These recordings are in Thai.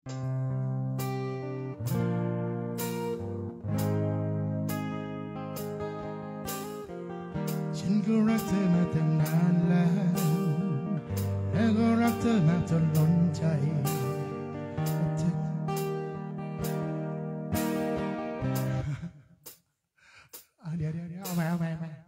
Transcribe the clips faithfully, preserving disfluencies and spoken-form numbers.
ฉันก็รักเธอมาตั้งนานแล้วและก็รักเธอมาจนล้นใจเดี๋ยวเดี๋ยวเดี๋ยวเอาใหม่เอาใหม่เอาใหม่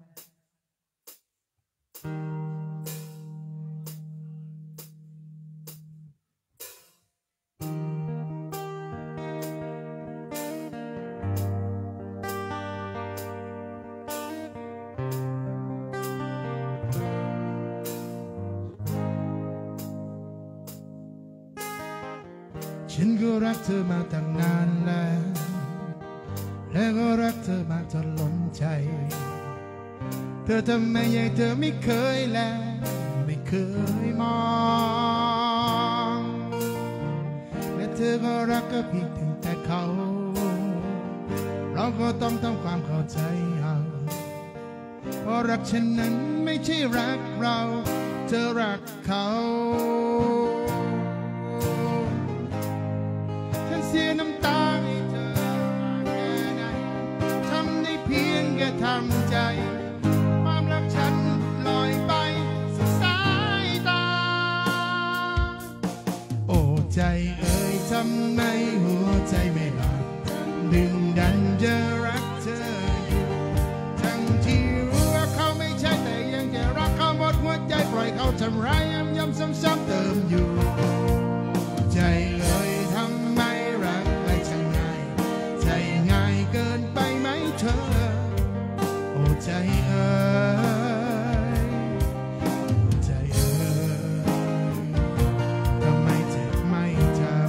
ฉันก็รักเธอมาตั้งนานแล้วและก็รักเธอมาจนล้นใจเธอทำไมยังเธอไม่เคยแลไม่เคยมองและเธอก็รักก็เพียงแต่เขาเราก็ต้องทำความเข้าใจเอาเพราะรักฉันนั้นไม่ใช่รักเราเธอรักเขาฉันเสียน้ำตาให้เธอแค่ไหนทำได้เพียงแค่ทำใจความรักฉันลอยไปสู่สายตาโอ้ใจเอ่ยทำไมหัวใจไม่หลับดึงดันจะรักเธออยู่ทั้งที่รู้ว่าเขาไม่ใช่แต่ยังจะรักเขาหมดหัวใจปล่อยเขาทำร้ายย้ำย้ำซ้ำๆเติมอยู่ใจเอ่ยทำไมรักได้ช่างง่ายใจง่ายเกินไปไหมเธอโอ้ใจเอ่ยใจเอ่ยทำไมเจ็บไม่จำ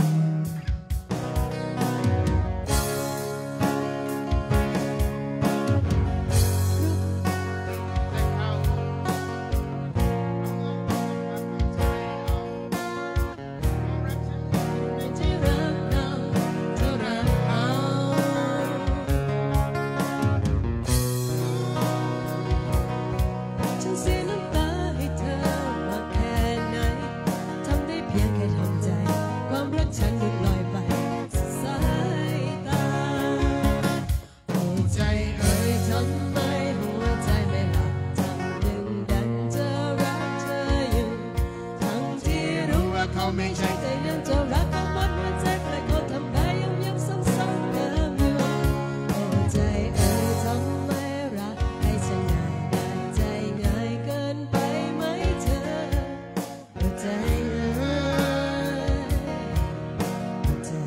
ไม่ใช่แต่ยังจะรักเขาหมดหัวใจแต่เขาทำได้ย้ำย้ำซ้ำๆเติมอยู่โอ้ใจเอ่ยทำไมรักให้ฉันง่ายได้ใจง่ายเกินไปไหมเธอโอ้ใจเอ่ยโอ้ใจ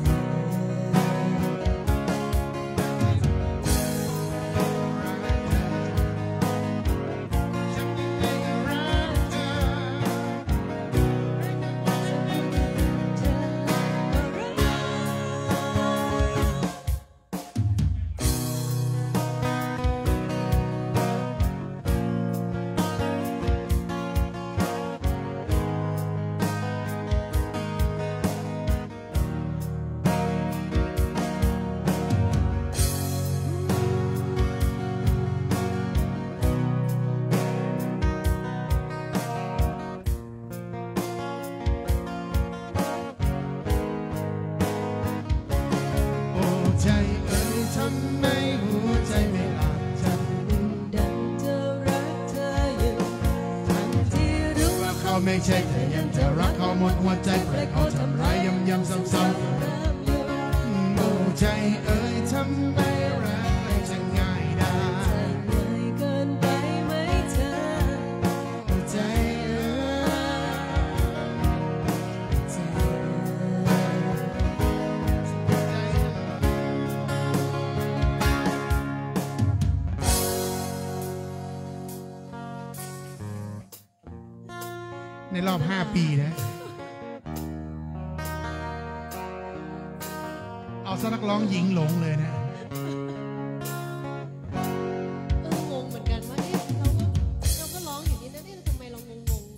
ใจเอ่ยทำไมหัวใจไม่หลับจำดึงดันจะรักเธออยู่ทั้งที่รู้ว่าเขาไม่ใช่แต่ยังจะรักเขาหมดหัวใจปล่อยเขาทำร้ายย้ำย้ำซ้ำๆโอ้ใจเอ่ยทำไมรักให้ฉันง่ายได้ง่ายเกินไปไหมเธอโอ้ใจเอ่ยใจในรอบห้าปีนะเอาซะนักร้องหญิงหลงเลยนะเอองงเหมือนกันว่าเอ๊ะเราก็เราก็ร้องอย่างนี้นะเนี่ยทำไมเรางงง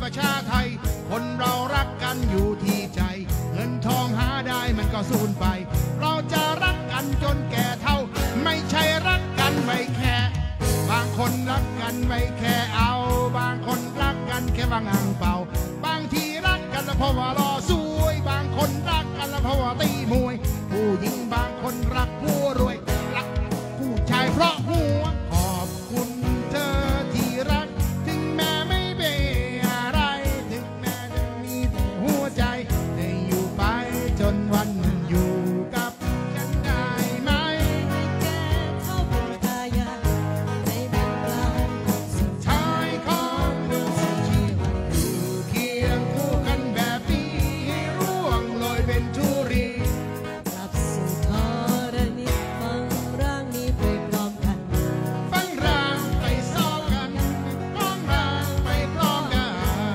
ประชาไทยคนเรารักกันอยู่ที่ใจเงินทองหาได้มันก็สูญไปเราจะรักกันจนแก่เฒ่าไม่ใช่รักกันไว้แค่บางคนรักกันไว้แค่เอาบางคนรักกันแค่วางอ่างเป่าบางทีรักกันแล้วเพราะว่ารอสวยบางคนรักกันแล้วเพราะว่าตีมวยผู้หญิงบางคนรักผู้รวยรักผู้ชายเพราะหัวขอบคุณเธอที่รักถึงแม้ไม่เป็นอะไรถึงแม้จะมีแต่หัวใจได้อยู่ไปจนวันนั้นอยู่กับฉันได้ไหมแก่เท่าเป็นตายาในบรรดาสุดท้ายของดวงชีวิตอยู่เคียงคู่กันแบบนี้ให้ร่วงโรยเป็นธุรีกลับสู่ธรณีฟังร่างนี้ไปพร้อมกันฟังร่างไปซ้อมกันฟังร่างไปพร้อมกัน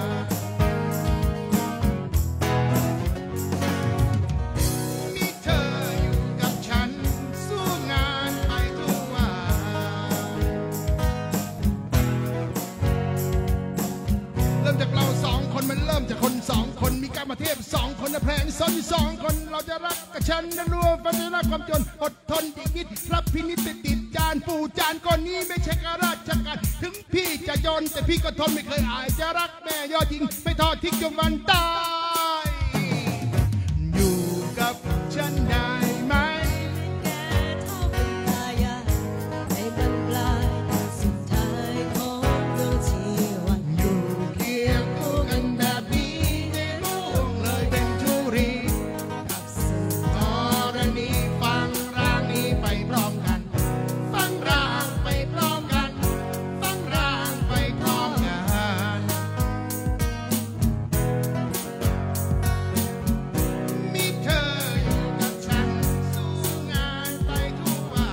มีเธออยู่กับฉันสู้งานไปทุกวันเริ่มจากเราสองคนมันเริ่มจากคนสองคนมีการมาเทียบสองคนและแพลงซ้อนอยู่สองคนเราจะรักกับฉันและรวมฟันรักความจนอดทนดีคิดรับพินิจติดติดจานปูจานก้อนนี้ไม่ใช่การราชการถึงพี่จะยนแต่พี่ก็ทนไม่เคยอายจะรักแม่ยอดหญิงไม่ทอดทิ้งจนวันตายอยู่กับฉันได้ไหมแก่เท่าเป็นตายาในบรรดาสุดท้ายของดวงชีวิตอยู่เคียงคู่กันแบบนี้ได้ล่วงเลยเป็นธุรีกับสู่ธรณีฟังร่างนี้ไปพร้อมกันฟังร่างไปพร้อมกันฟังร่างไปพร้อมกันมีเธออยู่กับฉันสู้งานไปทุกวัน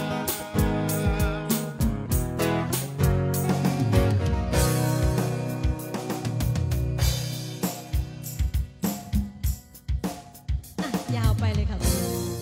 อ่ะยาวไปเลยค่ะคุณ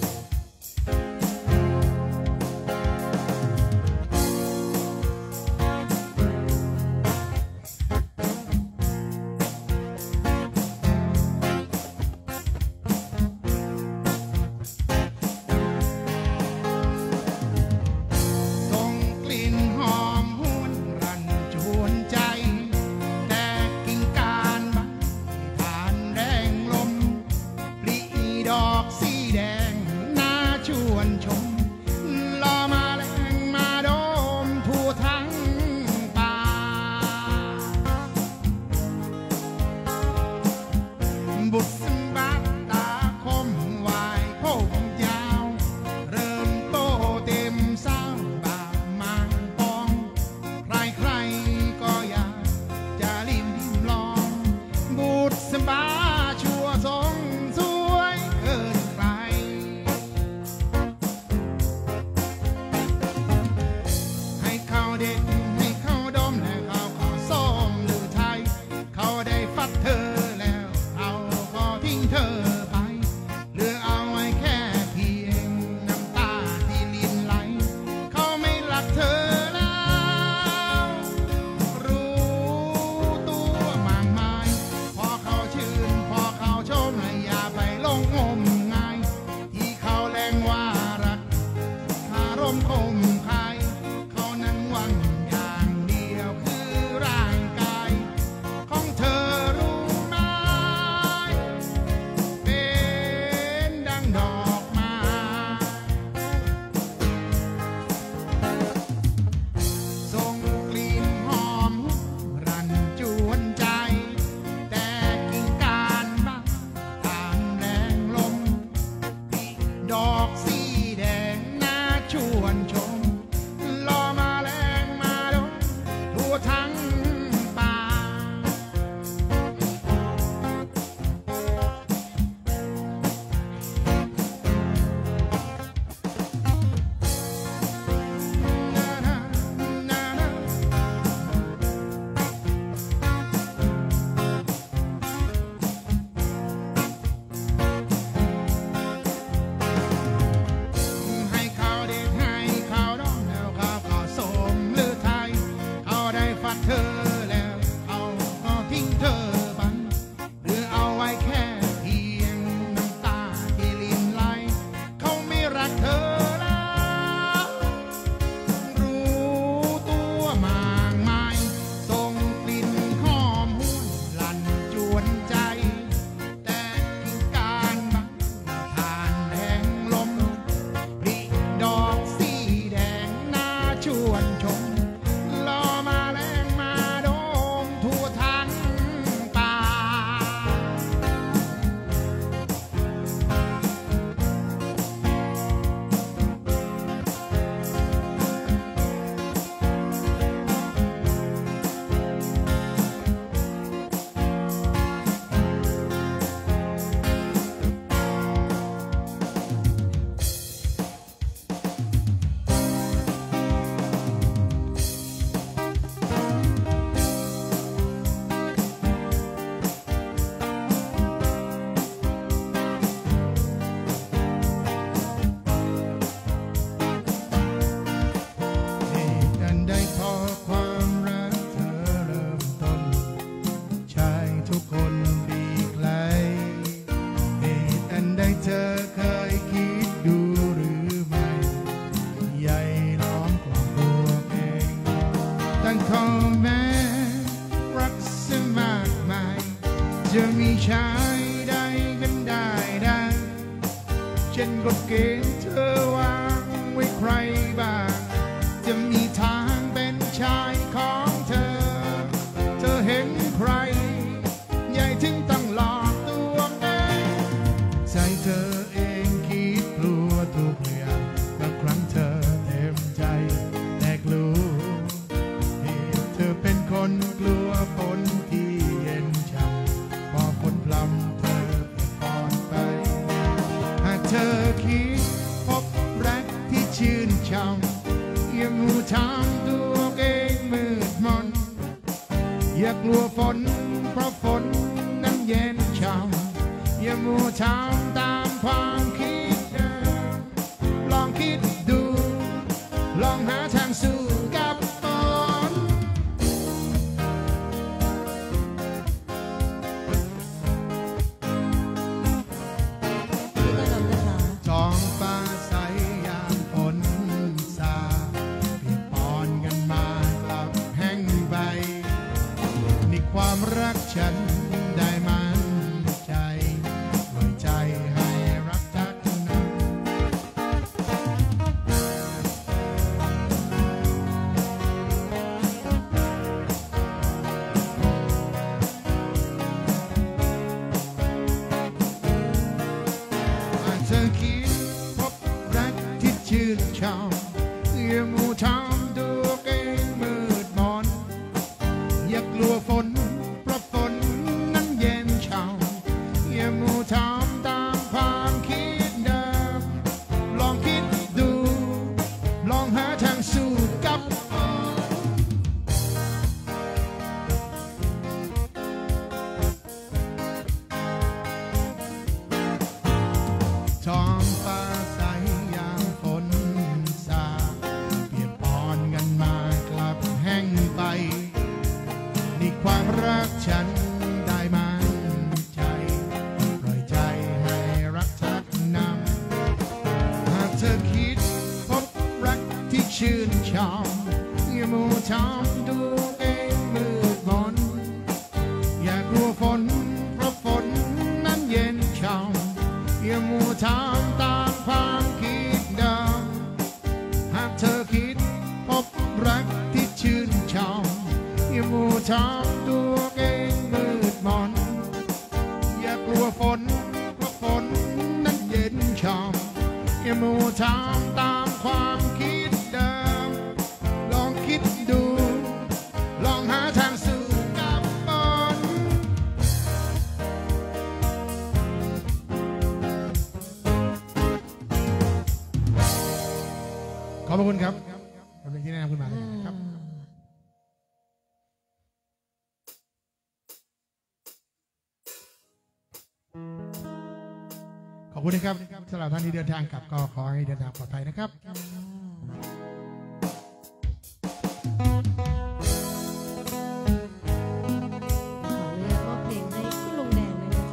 ส่งกลิ่นหอมหวนรันจวนใจแต่กิ่งการใบผ่านแรงลมปลีดอกสีแดงน่าชวนชมรอมาแรงมาดมทั่วทั้งป่าบุษบาตาคมวายผมยาวเริ่มโตเต็มสาวบาบมาปองใครใครๆก็อยากจะลิ้มลองบุษบาชัวทรงสวยเกินใครให้เขาเด็กให้เขาดมและเขาขอส้มหรือไทยเขาได้ฟัดเธอแล้วเขาก็จะมีชายใดกันได้ได้เช่นกฎเกณฑ์เธอวางไว้ใครบ้างจะมีทางเป็นชายของเธอเธอเห็นใครใหญ่ถึงต้องหลอกตัวเองใจเธอเองคิดกลัวทุกอย่างบางครั้งเธอเต็มใจแต่กลัวเธอเป็นคนกลัวฝนที่เย็นช่ำพอฝนพรำเธอปอนไปหากเธอคิดพบรักที่ชื่นช่ำอย่ามัวทำตัวเองมืดมนอย่ากลัวฝนเพราะฝนนั้นเย็นช่ำอย่ามัวทำตามความคิดเดิมลองคิดดูลองหาทางสู้กับฝนท้องฟ้าใสยามฝนซาเปียกปอนกันมากลับแห้งไปนี่ความรักฉันได้มันใจปล่อยใจให้รักทักนั้นหากเธอคิดพบรักที่ชื่นชมอย่ามัวทำตัวเองมืดมนอย่ากลัวฝนเพราะฝนนั้นเย็นช่ำอย่ามัวทำตามความคิดเดิมลองคิดดูลองหาทางสู้กับฝนท้องฟ้าใสยามฝนซาเปียกปอนกันมากลับแห้งไปนี่ความรักฉันได้มันใจปล่อยใจให้รักทักนำหากเธอคิดพบรักที่ชื่นชมอย่ามัวทำตัวเองมืดมนอย่ากลัวฝนเพราะฝนนั้นเย็นช่ำอย่ามัวทำตามความคิดเดิมหากเธอคิดพบรักที่ชื่นชมอย่ามัวทำตัวเองมืดมนอย่ากลัวฝนเพราะฝนนั้นเย็นช่ำอย่ามัวทำตามความคิดเดิมลองคิดดูลองหาทางสู้กับฝนขอบคุณครับขอบคุณที่แนะนำขึ้นมาเลยนะครับขอบคุณนะครับสำหรับท่านที่เดินทางกลับก็ขอให้เดินทางปลอดภัยนะครับขออนุญาตมอบเพลงให้คุณลุงแดงเลยนะคะ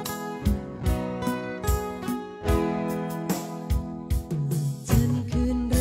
ฉันคืน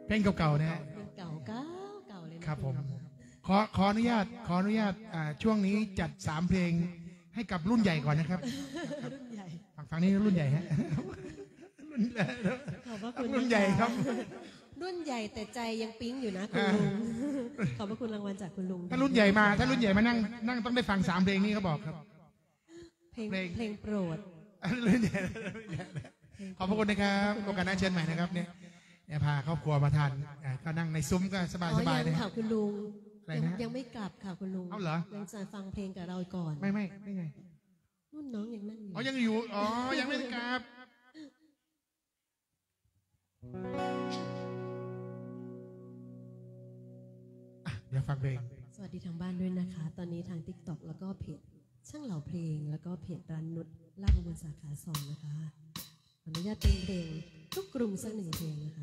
เพลงเก่าๆนะฮะเพลงเก่าเก่าเก่าเลยนะครับผมขอขออนุญาตขออนุญาตอ่าช่วงนี้จัดสามเพลงให้กับรุ่นใหญ่ก่อนนะครับรุ่นใหญ่ฝั่งฝั่งนี้รุ่นใหญ่ฮะรุ่นขอบพระคุณรุ่นใหญ่ครับรุ่นใหญ่แต่ใจยังปิ๊งอยู่นะคุณลุงขอบพระคุณรางวัลจากคุณลุงถ้ารุ่นใหญ่มาถ้ารุ่นใหญ่มานั่งนั่งต้องได้ฟังสามเพลงนี้เขาบอกครับเพลงเพลงเพลงโปรดรุ่นใหญ่ขอบพระคุณนะครับโอกาสหน้าเชิญใหม่นะครับเนี่ยเนี่ยพาครอบครัวมาทานอ่าก็นั่งในซุ้มก็สบายอ๋อสบายยังเลยค่ะคุณลุงอะไรยังนะยังไม่กลับค่ะคุณลุงเอาเหรอยังจะฟังเพลงกับเราก่อนไม่ไม่ไม่ไงรุ่นน้องยังนั่งอยู่อ๋อยังอยู่อ๋อยังไม่ได้กลับอ่ะเดี๋ยวฟังเพลงสวัสดีทางบ้านด้วยนะคะ ตอนนี้ทาง ติ๊กต็อก แล้วก็เพจช่างเหล่าเพลง แล้วก็เพจร้านนุชลาดบุญสาขาสองนะคะขออนุญาตเป็นเพลงทุกกรุงสักหนึ่งเพลงนะคะ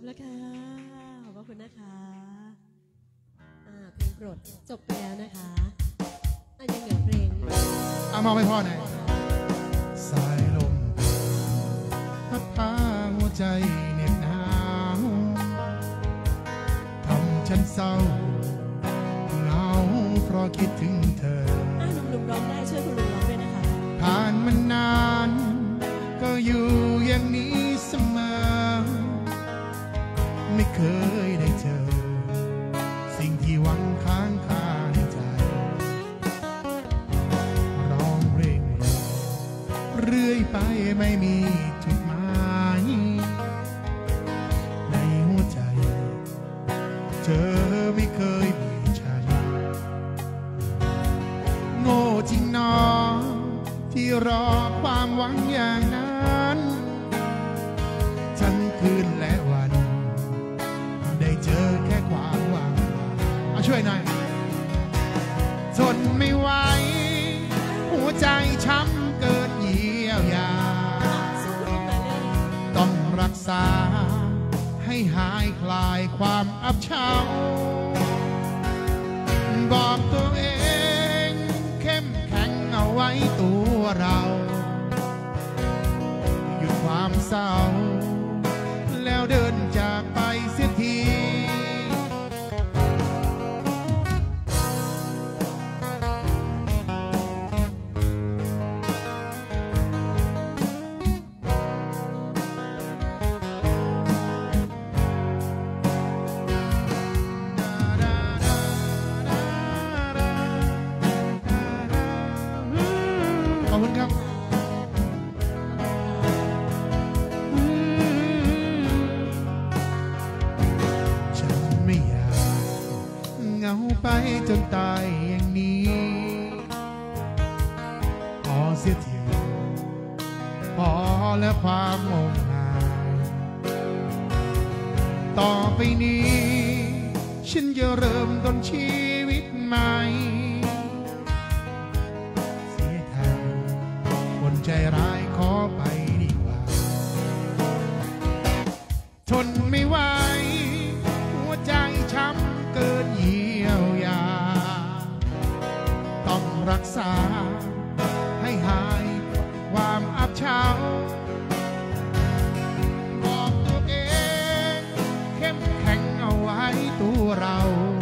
แล้วค่ะขอบคุณนะคะอ่าเพลงโปรดจบไปแล้วนะคะอ่ะยังเหลือเพลงเอามาไม่พอไหนสายลมพัดพาหัวใจเหน็บหนาวทำฉันเศร้าเหงาเพราะคิดถึงเธออ่ะหนุ่มๆร้องได้ช่วยคุณลุงร้องด้วยนะคะผ่านมานานก็อยู่อย่างนี้เสมอไม่เคยได้เจอสิ่งที่หวังค้างคาในใจร้องเพลงเรื่อยไปไม่มีจุดหมายในหัวใจเธอไม่เคยมีฉันโง่จริงหนอที่รอความหวังอย่างนั้นฉันคืนและวันได้เจอแค่ความหวังมาช่วยหน่อยทนไม่ไหวหัวใจช้ำเกินเยียวยาต้องรักษาให้หายคลายความอับเฉาบอกตัวเองเข้มแข็งเอาไว้ตัวเราหยุดความเศร้าแล้วเดินจากไปเสียทีขอบคุณครับฉันไม่อยากเหงาไปจนตายอย่างนี้พอเสียทีพอแล้วความงมงายต่อไปนี้ฉันจะเริ่มต้นชีวิตใหม่ใจร้ายขอไปดีกว่าทนไม่ไหวหัวใจช้ำเกินเยียวยาต้องรักษาให้หายความอับเฉาบอกตัวเองเข้มแข็งเอาไว้ตัวเรา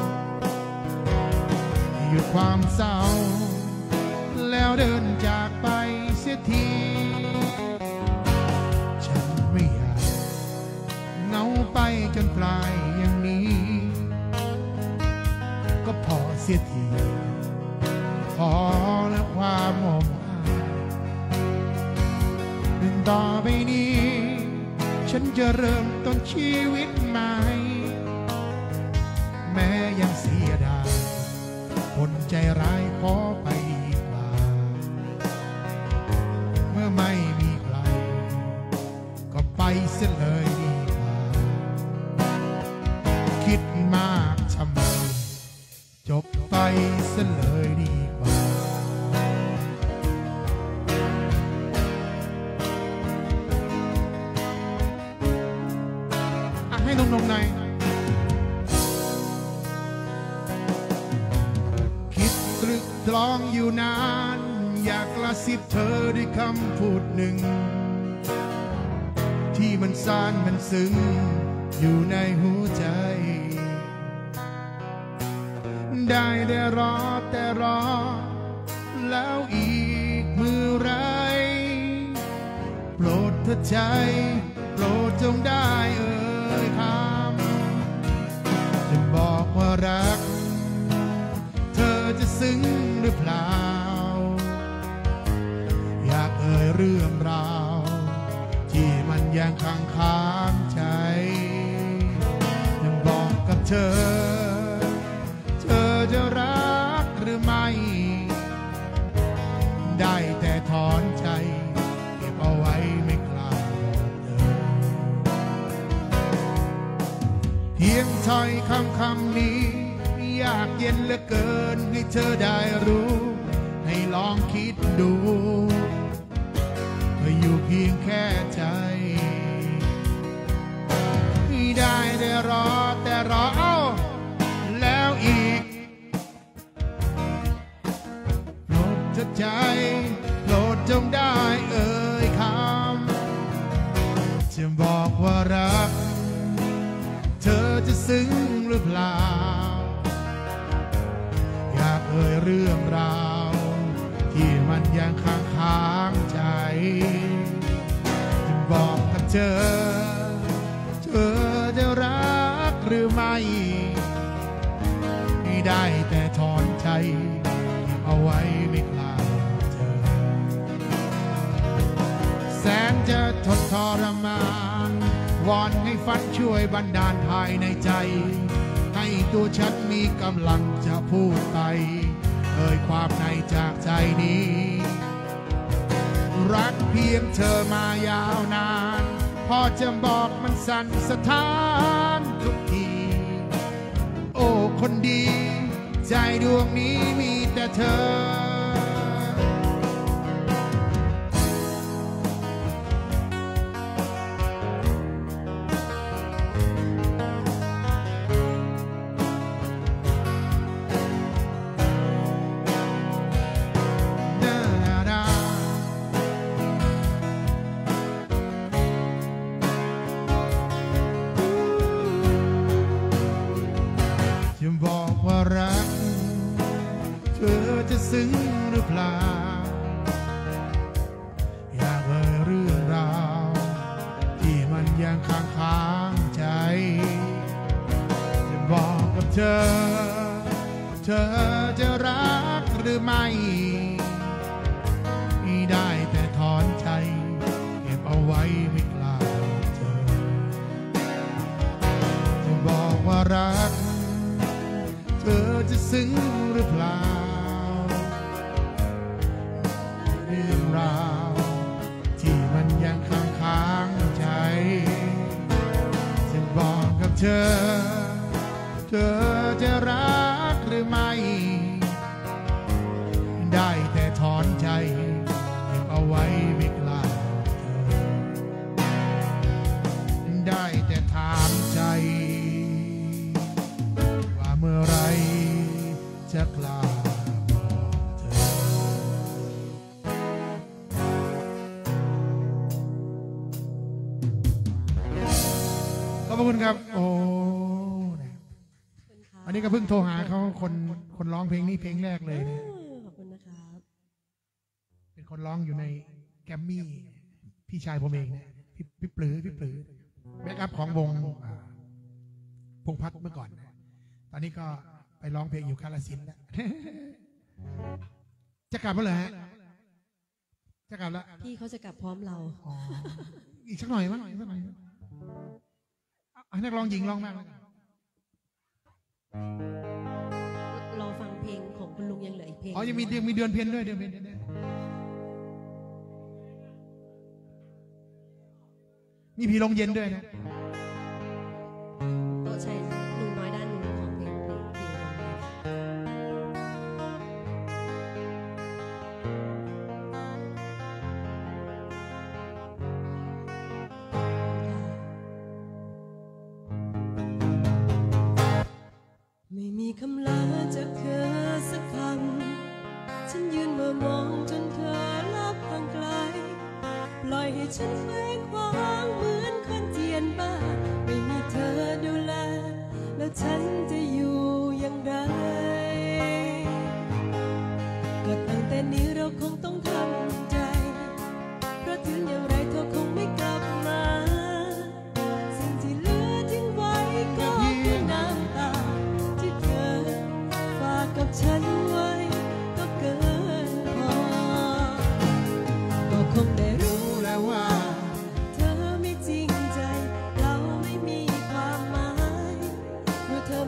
หยุดความเศร้าแล้วเดินจากไปเสียทีฉันไม่อยากเหงาไปจนปลายอย่างนี้ก็พอเสียทีพอแล้วความงมงายต่อไปนี้ฉันจะเริ่มต้นชีวิตใหม่แม้ยังเสียดายคนใจร้ายขอไปไม่มีใครก็ไปเสียเลยดีกว่าคิดมากทำไมจบไปเสียเลยดีกว่าให้นมๆหน่อยคิดตรึกตรองอยู่นานอยากกระซิบเธอด้วยคำพูดหนึ่งที่มันซ่านมันซึ้งอยู่ในหัวใจได้แต่รอแต่รอแล้วอีกเมื่อไรโปรดเธอใจโปรดจงได้เอ่ยคำจะบอกว่ารักเธอจะซึ้งหรือเปล่าอยากเอ่ยเรื่องราวที่มันยังค้างค้างใจยังบอกกับเธอเธอจะรักหรือไม่ได้แต่ถอนใจเก็บเอาไว้ไม่กล้าบอกเลยเพียงถ้อยคำคำนี้อยากเย็นเหลือเกินให้เธอได้รู้ให้ลองคิดดูอยู่เพียงแค่ใจได้รอแต่รอเอาแล้วอีกโปรดเถิดใจโปรดจงได้เอ่ยคำจะบอกว่ารักเธอจะซึ้งหรือเปล่าอยากเอ่ยเรื่องราวที่มันยังค้างค้างใจจะบอกกับเธอเธอจะรักหรือไม่ไม่ได้แต่ถอนใจเก็บเอาไว้ไม่กล้าเจอแสนจะทนทรมานวอนให้ฝันช่วยบันดาลภายในใจให้ตัวฉันมีกำลังจะพูดไปเอ่ยความในจากใจนี้รักเพียงเธอมายาวนานพอจะบอกมันสั่นสะท้านทุกทีโอ้คนดีใจดวงนี้มีแต่เธอจะบอกว่ารักเธอจะซึ้งหรือเปล่าอยากเอ่ยเรื่องราวที่มันยังค้างค้างใจจะบอกกับเธอเธอจะรักหรือไม่ไม่ได้แต่ถอนใจเก็บเอาไว้ไม่กล้าเจอจะบอกว่ารักเธอจะซึ้งหรือเปล่าเรื่องราวที่มันยังค้างค้างใจจะบอกกับเธอเธอจะรักหรือไม่ได้แต่ถอนใจเก็บเอาไว้ไม่กล้าเธอได้แต่ถามใจเมื่อไรจะกล้าบอกเธอขอบคุณครับโอ้อันนี้ก็เพิ่งโทรหาเขาคนคนร้องเพลงนี้เพลงแรกเลยนะขอบคุณนะครับเป็นคนร้องอยู่ในแกรมมี่พี่ชายผมเองเนี่ยพี่พี่ปลื้อพี่ปลื้อแบ็กอัพของวงพงษ์พัฒน์เมื่อก่อนตอนนี้ก็ไปร้องเพลงอยู่กาฬสินธุ์แล้วจะกลับแล้วเหรอฮะจะกลับแล้วพี่เขาจะกลับพร้อมเราอีกสักหน่อยมั้งสักหน่อยให้นักร้องหญิงร้องมากรอฟังเพลงของคุณลุงยังเหลืออีกเพลงอ๋อยังมียังมีเดือนเพ็ญด้วยเดือนเพ็ญมีผีลงเย็นด้วยนะโตใช่ลุงน้อยด้านนู้นของเพลงผีลงเย็นไม่มีคำลาจากเธอสักคำฉันยืนเมื่อมองจนเธอลับห่างไกลปล่อยให้ฉันเคว้งคว้างเหมือนคนเจียนบ้าไม่มีเธอดูแลแล้วฉันจะอยู่อย่างไรก็ตั้งแต่นี้เราคงต้องทำใจเพราะถึงอย่างไรเธอคงไม่กลับมาสิ่งที่เหลือทิ้งไว้ก็คือน้ำตาที่เธอฝากกับฉันไว้ก็เกินพอก็คงได้รู้แล้วว่าเธอไม่จริงใจเราไม่มีความหมายเมื่อเธอ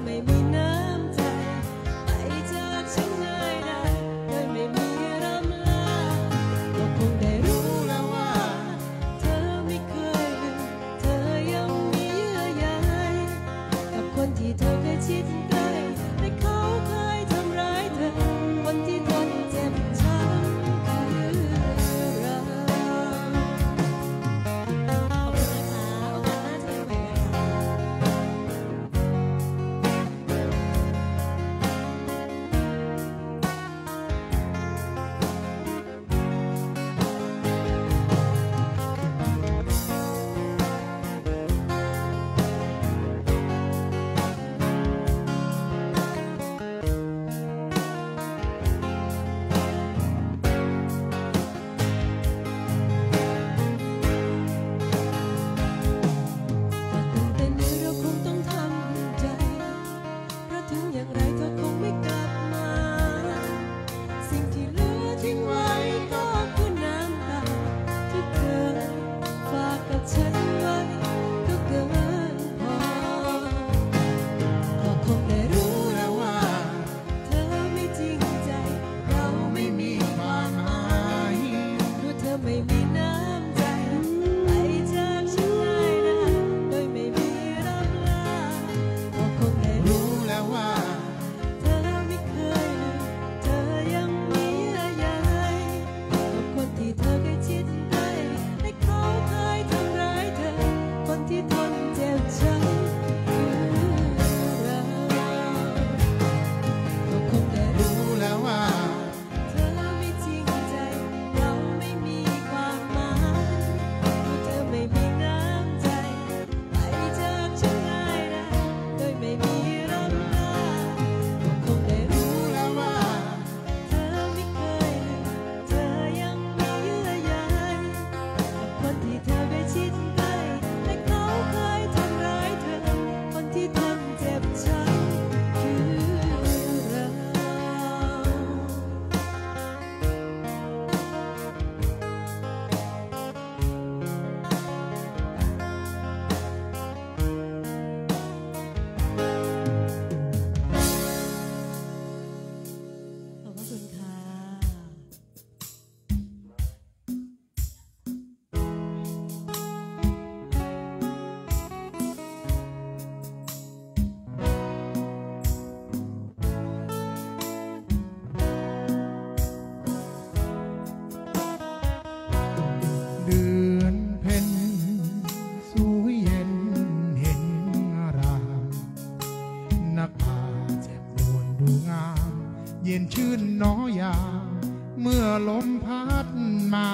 เย็นชื่นน้อยาเมื่อลมพัดมา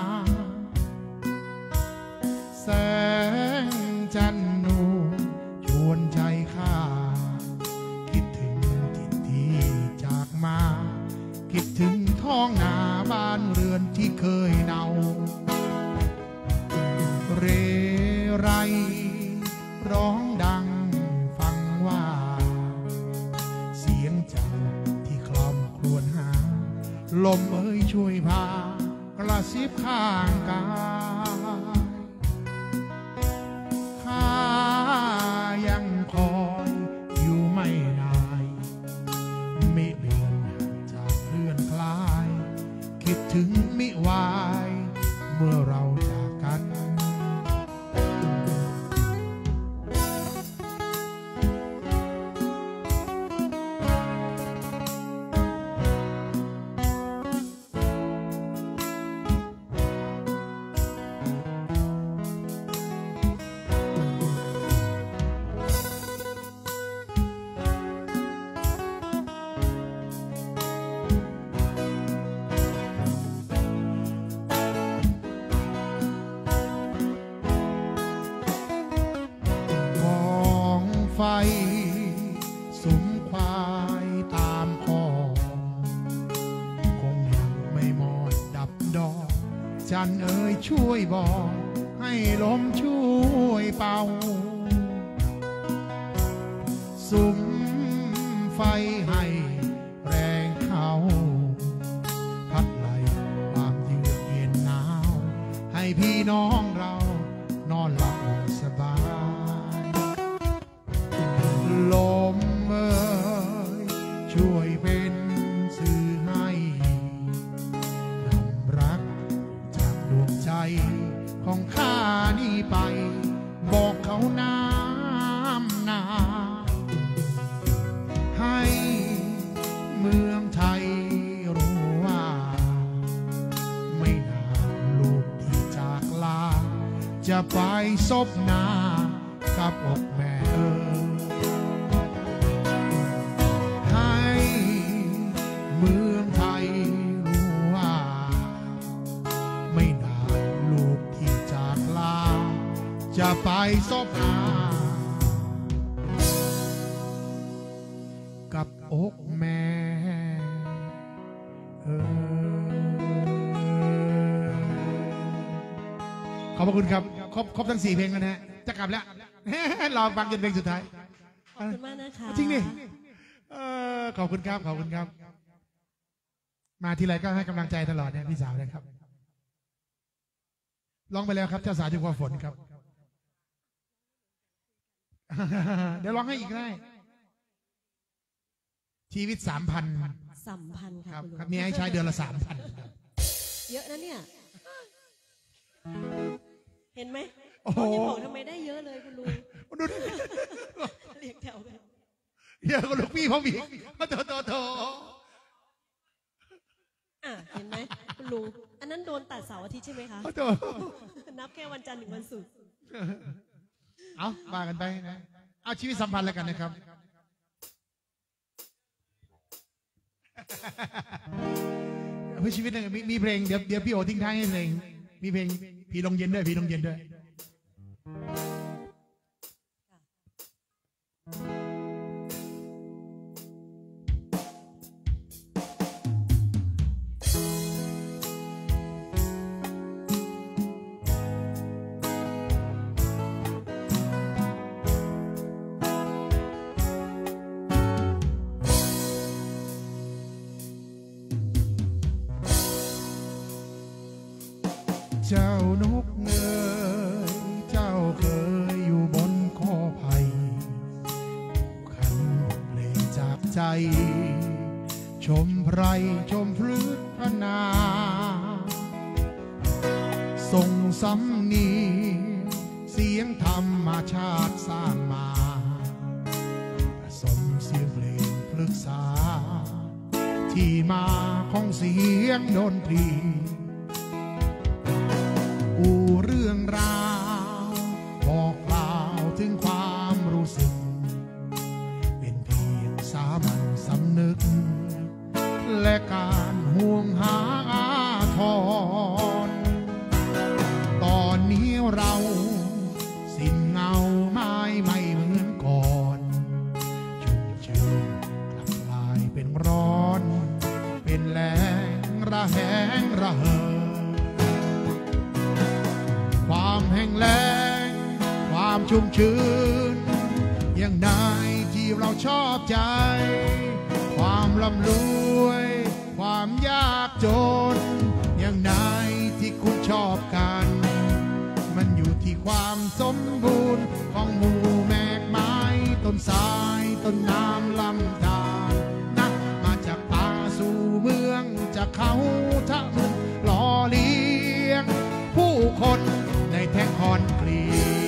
แสงจันทร์นูชวนใจข้าคิดถึงถิ่นที่จากมาคิดถึงท้องนาบ้านเรือนที่เคยเนาเรไรร้องดังฟังว่าเสียงเจ้าที่คลอมครวญหาลมเอ้ยช่วยพากระซิบข้างกายข้ายังคอยอยู่ไม่นานไม่เดือนจากเลื่อนคลายคิดถึงมิวายเมื่อเราจากกันไฟสุมควายตามคอคงยังไม่หมดดับดอกจันเอ๋ยช่วยบอกให้ลมช่วยเป่าสุมไฟให้แรงเขาพัดไหลความเยือกเย็นหนาวให้พี่น้องเรานอนหลับสบายลมเอ่ยช่วยเป็นสื่อให้นำรักจากดวงใจของข้านี้ไปบอกเขาน้ำนาให้เมืองไทยรู้ว่าไม่นานลูกที่จากลาจะไปซบหน้ากับอกแม่เอ๋ยเมืองไทยรู้ว่าไม่นานลูกที่จากลาจะไปซบหน้ากับอกแม่เออขอบพระคุณครับครบครบทั้งสี่เพลงแล้วนะฮะจะกลับแล้วรอฟังจนเพลงสุดท้ายขอบคุณมากนะคะจริงดิขอบคุณครับขอบคุณครับมาทีไรก็ให้กำลังใจตลอดเนี่ยพี่สาวนะครับร้องไปแล้วครับเจ้าสาวจุกว่าฝนครับ เดี๋ยวร้องให้อีกได้ชีวิตสามพันสามพันครับครับมีให้ใช้เดือนละสามพันเยอะนะเนี่ยเห็นไหมโอ้โหบอกทำไมได้เยอะเลยคุณลุงดูดิเรียกแถวกันเยอะกว่าลูกพี่เขาอีกโตโตโตเห็นไหมคุณลุงอันนั้นโดนตัดเสาร์อาทิตย์ใช่ไหมคะนับแค่วันจันทร์ถึงวันศุกร์เอามากันไปนะเอาชีวิตสัมพันธ์แล้วกันนะครับเพื่อชีวิตนึงมีมีเพลงเดี๋ยวเดี๋ยวพี่โอทิ้งท้ายให้เพลงมีเพลงพี่ลงเย็นด้วยพี่ลงเย็นด้วยเจ้านกเงยเจ้าเคยอยู่บนขอไผ่ขันเพลงจากใจชมไพรชมพฤกษนาส่งสำเนียงเสียงธรรมชาติสร้างมาผสมเสียงเพลงพฤกษาที่มาของเสียงดนตรีอู่เรื่องราวบอกกล่าวถึงความรู้สึกเป็นเพียงสามัญสำนึกชุ่มชื้นอย่างนายที่เราชอบใจความร่ำรวยความยากจนอย่างนายที่คุณชอบกันมันอยู่ที่ความสมบูรณ์ของหมู่แมกไม้ต้นสายต้นน้ำลำธารนะมาจากป่าสู่เมืองจากเขาทะมึงหล่อเลี้ยงผู้คนในแท่งคอนกรี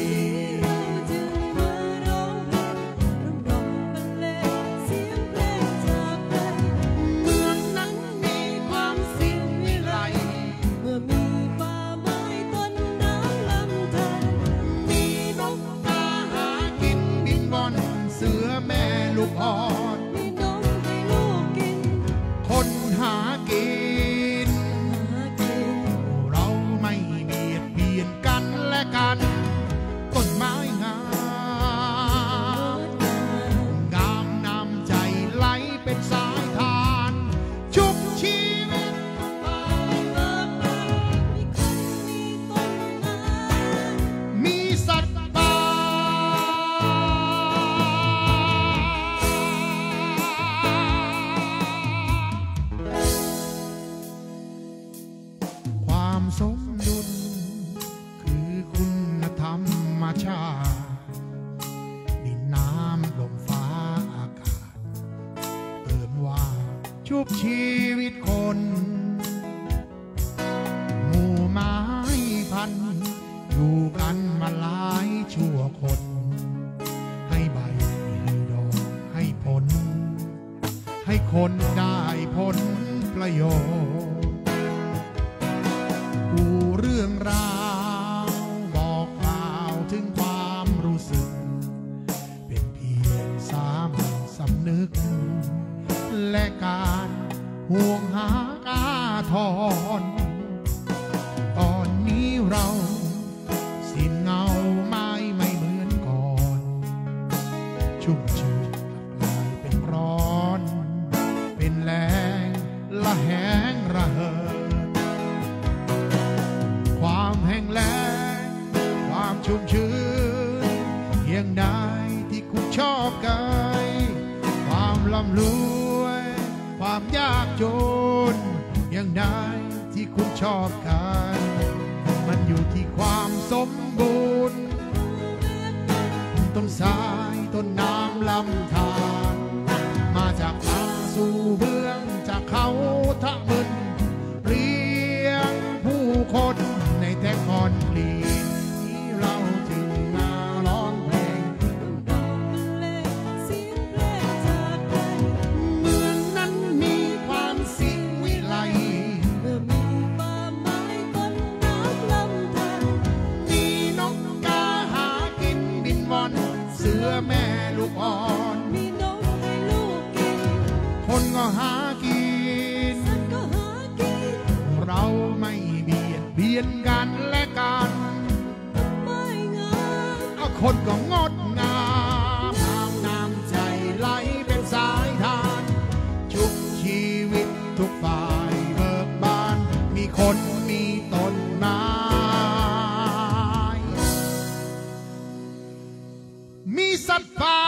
ชุบชีวิตคนหมู่ไม้พันอยู่กันมาหลายชั่วคนให้ใบให้ดอกให้ผลให้คนได้ผลประโยชน์ผู้เรื่องราวบอกกล่าวถึงความรู้สึกเป็นเพียงสามัญสำนึกและการห่วงหากาทรตอนนี้เราสิ้นเงาไม้ไม่เหมือนก่อนชุ่มชื้นกลายเป็นร้อนเป็นแรงละแหงระเหิดความแห้งแล้งความชุ่มชื้นเพียงใดที่คุณชอบกันความร่ำรวยความยากจนอย่างใดที่คุณชอบกันมันอยู่ที่ความสมบูรณ์ต้นสายต้นน้ำลำธารมาจากป่าสู่เมืองจากเขาทะมึนเรียงผู้คนในแท่งคอนกรีตที่เราจึงมาร้องเพลงแม่ลูกอ่อนมีนมให้ลูกกินคนก็หากินสัตว์ก็หากินเราไม่เบียดเบียนกันและกันไม่งามคนก็งดงามน้ำน้ำใจไหลเป็นสายทานชุบชีวิตทุกฝ่ายเบิกบานมีคนมีต้นไม้มีสัตว์ป่า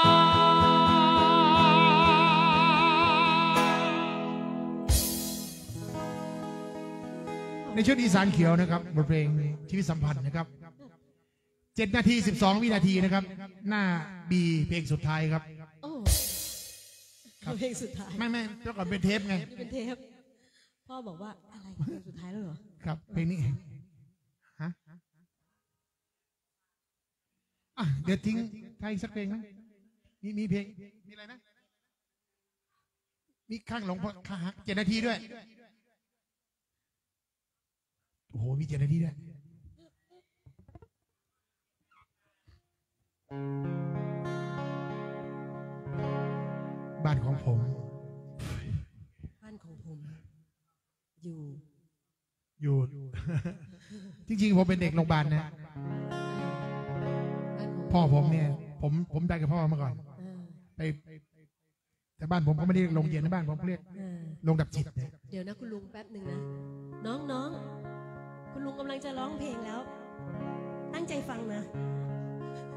ในช่วงอีสานเขียวนะครับบทเพลงชีวิตสัมพันธ์นะครับเจ็ดนาทีสิบสองวินาทีนะครับหน้าบีเพลงสุดท้ายครับโอ้เพลงสุดท้ายไม่ไม่เจ้าก่อนเป็นเทปไงเป็นเทปพ่อบอกว่าอะไรเพลงสุดท้ายแล้วเหรอครับเพลงนี้ฮะอ่ะเดี๋ยวทิ้งไทยสักเพลงไหมมีมีเพลงมีอะไรนะมีข้างหลงพ่อข้าฮักเจ็ดนาทีด้วยโอ้โหมีเจ็ดนาทีด้วยบ้านของผมบ้านของผมอยู่อยู่ จริงๆผมเป็นเด็กโรงพยาบาลนะพ่อผมเนี่ยผมผมได้กับพ่อมาก่อนไปแต่บ้านผมก็ไม่ได้โรงเรียนนะบ้านผมเรียกโรงดับจิตเดี๋ยวนะคุณลุงแป๊บหนึ่งนะน้องน้องคุณลุงกำลังจะร้องเพลงแล้วตั้งใจฟังนะ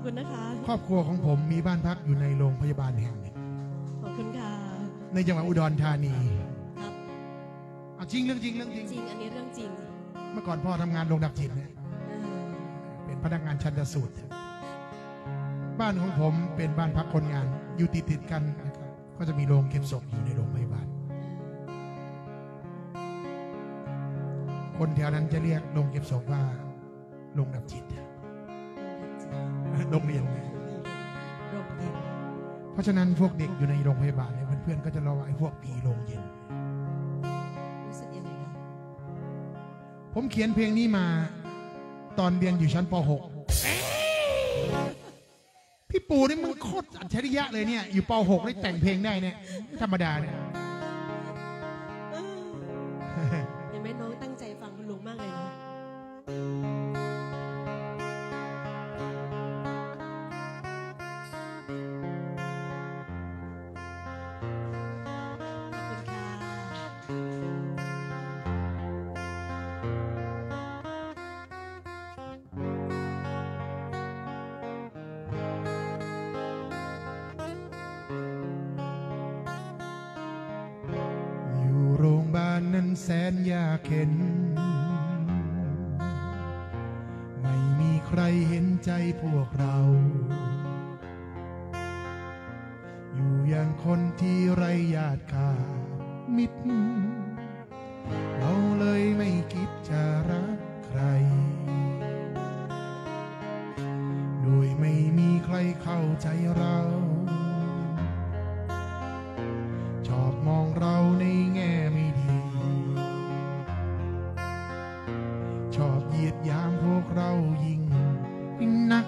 คุณนะคะครอบครัวของผมมีบ้านพักอยู่ในโรงพยาบาลแห่งหนึ่งขอบคุณค่ะในจังหวัดอุดรธานีครับเอาจริงเรื่องจริงเรื่องจริงจริงอันนี้เรื่องจริงเมื่อก่อนพ่อทำงานโรงดับจิตเนี่ยเออเป็นพนักงานชันสูตรบ้านของผมเป็นบ้านพักคนงานอยู่ติดติดกันนะครับก็จะมีโรงเก็บศพอยู่ในโรงพยาบาลคนแถวนั้นจะเรียกโรงเก็บศพว่าโรงดับจิตโรงเรียนโรงเรียนเพราะฉะนั้นพวกเด็กอยู่ในโรงพยาบาลเนี่ยเพื่อนๆก็จะรอไอ้พวกผีโรงเย็นรู้สึกยังไงคะผมเขียนเพลงนี้มาตอนเรียนอยู่ชั้นป .หก พี่ปูนี่มึงโคตรอัจฉริยะเลยเนี่ยอยู่ป .หก ได้แต่งเพลงได้เนี่ยธรรมดาเนี่ยเห็นไหมน้องตั้งใจฟังคุณลุงมากเลยนะนั้นแสนยากเข็นไม่มีใครเห็นใจพวกเราอยู่อย่างคนที่ไร้ญาติขาดมิตรเราเลยไม่คิดจะรักใครโดยไม่มีใครเข้าใจเราชอบมองเราในแง่ไม่ดีชอบเหยียดยามพวกเรายิ่งนัก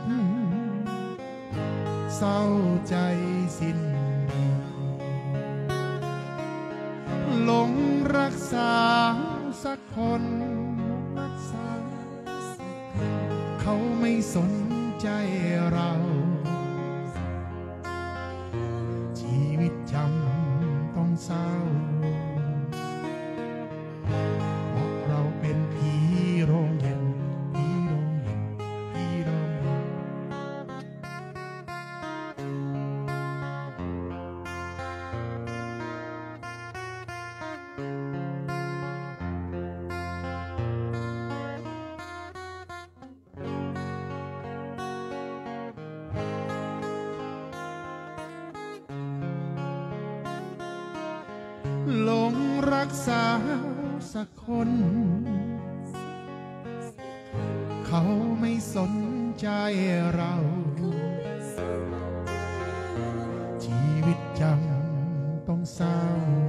เศร้าใจสิ้นดีหลงรักษาสักคนรักษาเขาไม่สนใจเราชีวิตจำต้องเศร้าเพราะเราเป็นผีโรงเย็นผีโรงเย็นผีโรงเย็นหลงรักษาสักคนเขาไม่สนใจเราชีวิตจำต้องเศร้า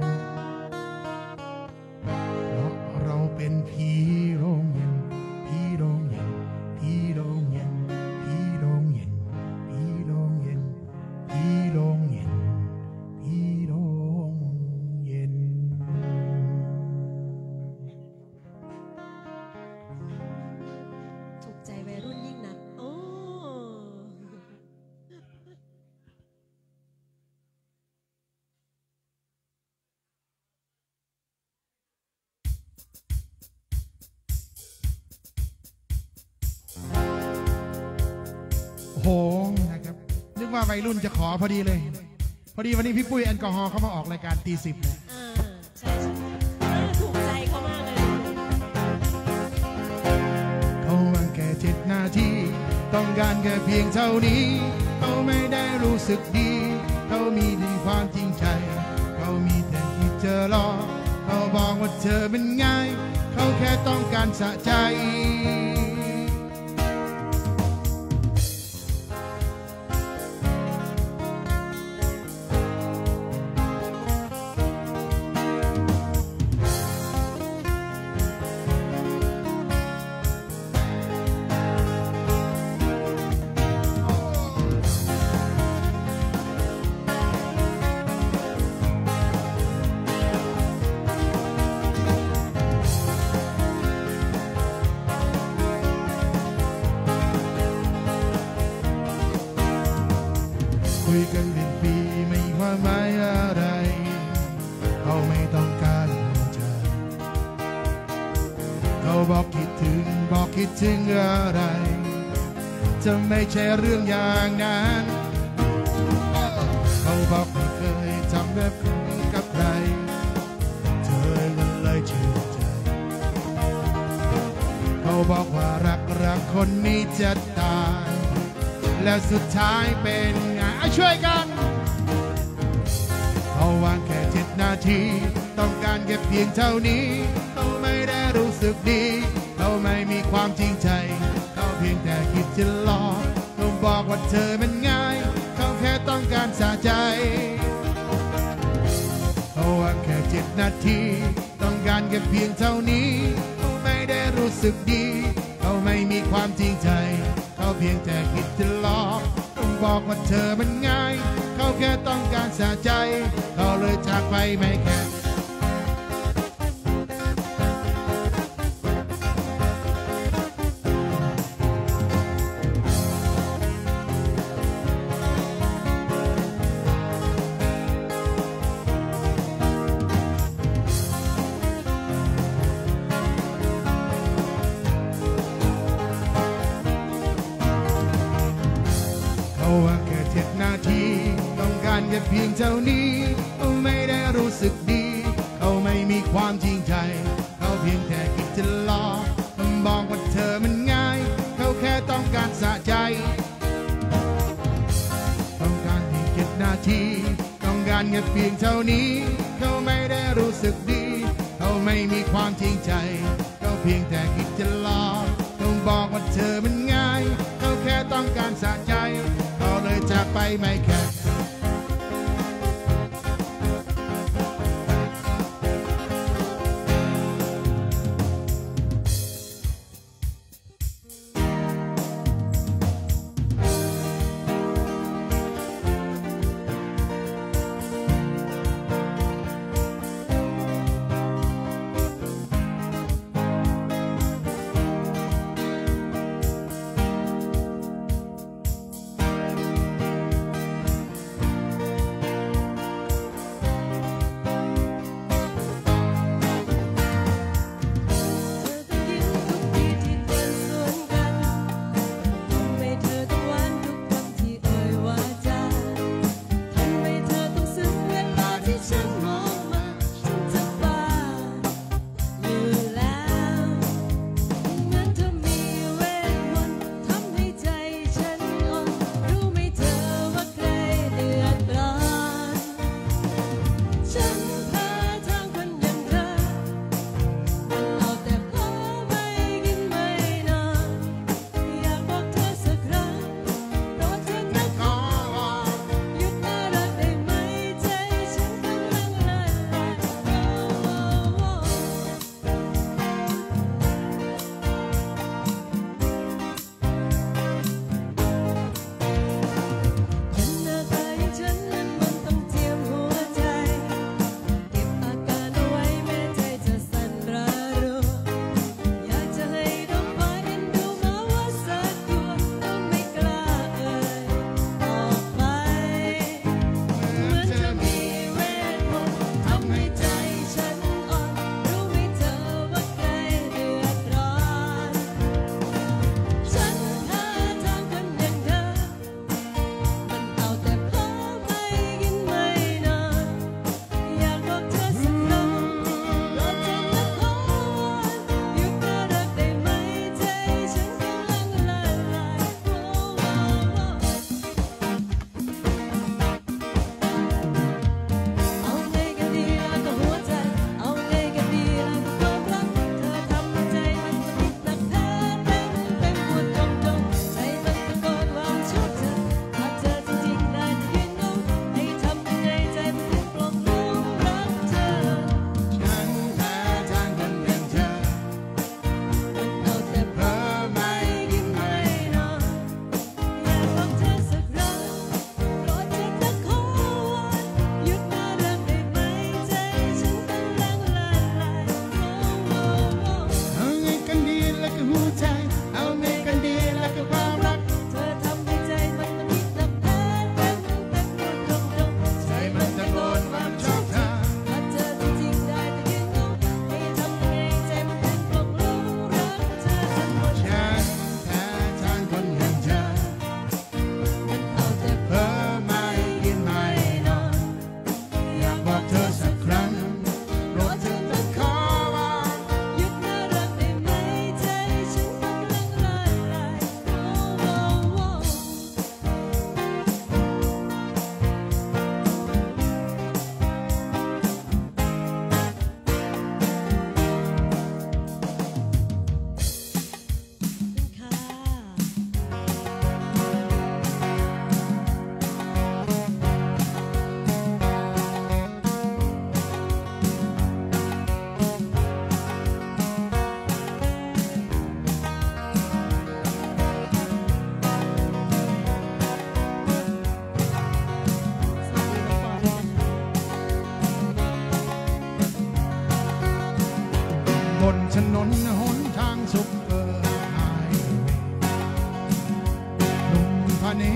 เพราะเราเป็นผีโรงเย็นผีโรงเย็นผีโรงเย็นผีโรงเย็นผีโรงเย็นผีโรงเย็นผีโรงเย็นถูกใจวัยรุ่นยิ่งนักโอ้โหนะครับนึกว่าวัยรุ่นจะขอพอดีเลยพอดีวันนี้พี่ปุ้ยแอลกอฮอล์เขามาออกรายการตีสิบเลยอ่าใช่ใช่อ่าถูกใจเขามากเลยเขาวางแค่เจ็ดนาทีต้องการแค่เพียงเท่านี้เขาไม่ได้รู้สึกดีเขามีแต่ความจริงใจเขามีแต่คิดเจอรอเขาบอกว่าเธอเป็นไงเขาแค่ต้องการสะใจคุยกันเป็นปีไม่ความหมายอะไรเขาไม่ต้องการหัวใจเขาบอกคิดถึงบอกคิดถึงอะไรจะไม่ใช่เรื่องอย่างนั้นเขาบอกไม่เคยทำแบบนี้กับใครเธอก็เลยเชื่อใจเขาบอกว่ารักรักคนนี้จะตายแล้วสุดท้ายเป็นไงช่วยกันเขาวางแค่เจ็ดนาทีต้องการแค่เพียงเท่านี้เขาไม่ได้รู้สึกดีเขาไม่มีความจริงใจเขาเพียงแต่คิดจะหลอกเขาบอกว่าเธอมันง่ายเขาแค่ต้องการสะใจเขาวางแค่เจ็ดนาทีต้องการแค่เพียงเท่านี้เขาไม่ได้รู้สึกดีเขาไม่มีความจริงใจเขาเพียงแต่คิดจะหลอกเขาบอกว่าเธอมันง่ายเขาแค่ต้องการสะใจเขาเลยจากไปไม่แค่เขาว่าแค่เจ็ดนาทีต้องการแค่เพียงเท่านี้เขาไม่ได้รู้สึกดีเขาไม่มีความจริงใจเขาเพียงแต่คิดจะหลอกมันบอกว่าเธอมันง่ายเขาแค่ต้องการสะใจต้องการเพียงเจ็ดนาทีต้องการแค่เพียงเท่านี้เขาไม่ได้รู้สึกดีเขาไม่มีความจริงใจเขาเพียงแต่คิดจะหลอกต้องบอกว่าเธอมันง่ายเขาแค่ต้องการสะใจเขาเลยจากไปไม่แค่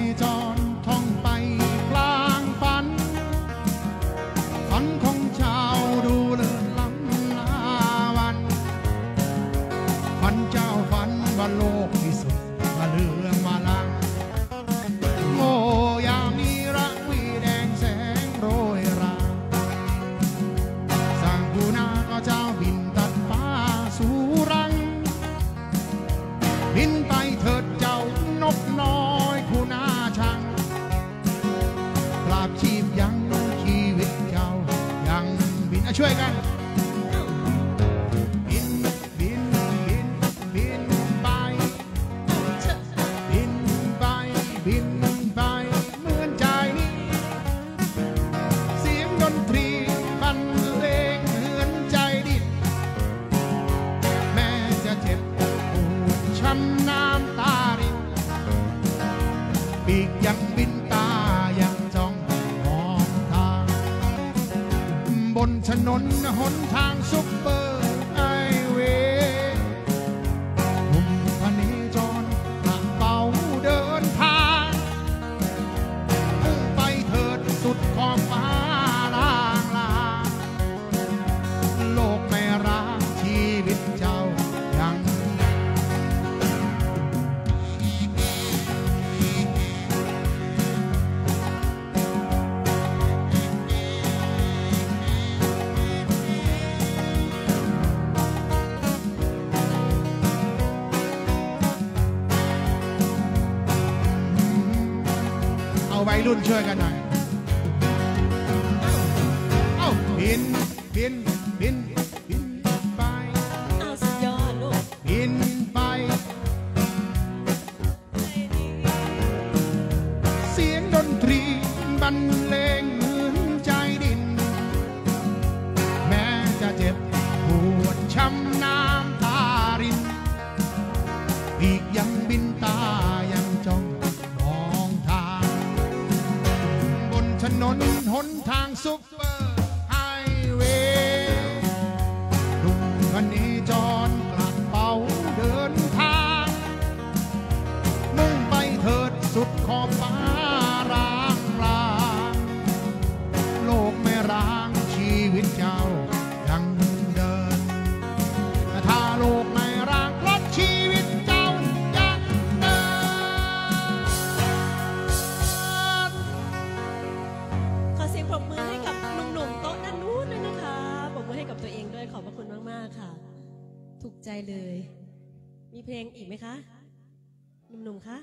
จรท่องไปกลางฝันฝันของชาวดูเลิศล้ำลาวันฝันเจ้าฝันว่าโลกที่สุดมาเลืองมาลังโง่ยามนี้รักวีแดงแสงโรยราสร้างกูนาก็เจ้าบินตัดฟ้าสู่รังบินไปเถิดเจ้านกน้อยคูนาชังปราบชีพยังชีวิตเจ้ายังบินช่วยกันบินบินบินบินไปบินไปบินไปเหมือนใจนี้เสียงดนตรีบรรเลงเหมือนใจดินแม้จะเจ็บปวดช้ำน้ำตารินปีกยังบินตายังจ้องมองทางบนถนนหนทางซุปเปอร์ไฮเวย์หนุ่มพเนจรกระเป๋าเดินทางมุ่งไปเถิดสุดขอบฟ้าล่างลาโลกไม่รักชีวิตเจ้ายังเอาวัยรุ่นช่วยกันหน่อยเอ้าบินบินบินบินไปเอาสุดยอดลูกบินไปเสียงดนตรีบรรเลงเหมือนใจดินแม้จะเจ็บปวดช้ำน้ำตารินปีกยังบินตายังจ้องมองทางบนถนนหนทางซุปเปอร์ไฮเวย์ดุงพเนจรกระเป๋าเดินทางมุ่งไปเถิดสุดขอบฟ้าร้างลางโลกไม่ร้างชีวิตเจ้ายังเดินแต่ถ้าโลกไม่ร้างเพราะชีวิตเจ้ายังเดินขอเสียงปรบมือให้กับหนุ่มๆโต๊ะด้านนู้นด้วยนะคะปรบมือให้กับตัวเองด้วยขอบพระคุณมากๆค่ะ ถูกใจเลย มีเพลงอีกไหมคะหนุ่มๆคะ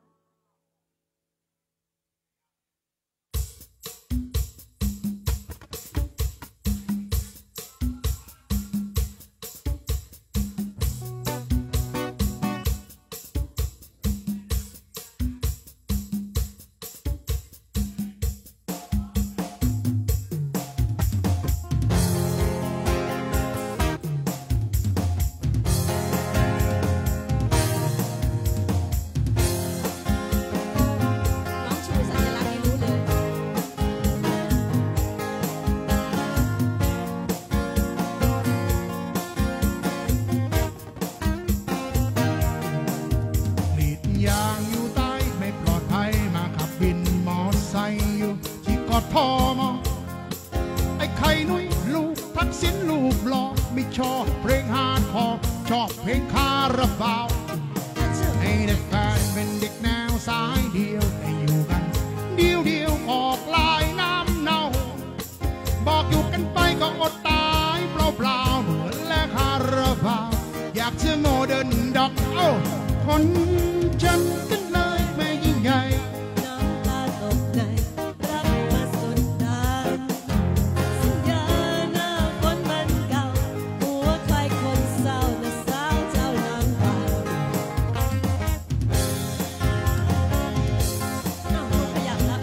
พอมอไอ้ไข่นุ้ยลูกทักษิณลูกหล่อไม่ชอบเพลงฮาร์ดคอร์ชอบเพลงคาราบาวให้ได้แฟนเป็นเด็กแนวสายเดียวได้อยู่กันเดียวเดียวออกลายน้ำเน่าบอกอยู่กันไปก็อดตายเปล่าเปล่าเหมือนและคาราบาวอยากจะโมเดิร์นด็อกเอ้าคนจำกันเลยแม่ยิ่งใหญ่น้ำตาตกในรักมาสุดทางสัญญาหน้าคนมันเก่าหัวใครคนเศร้าและสาวเจ้าลางบางน้ำมันขยับแล้ว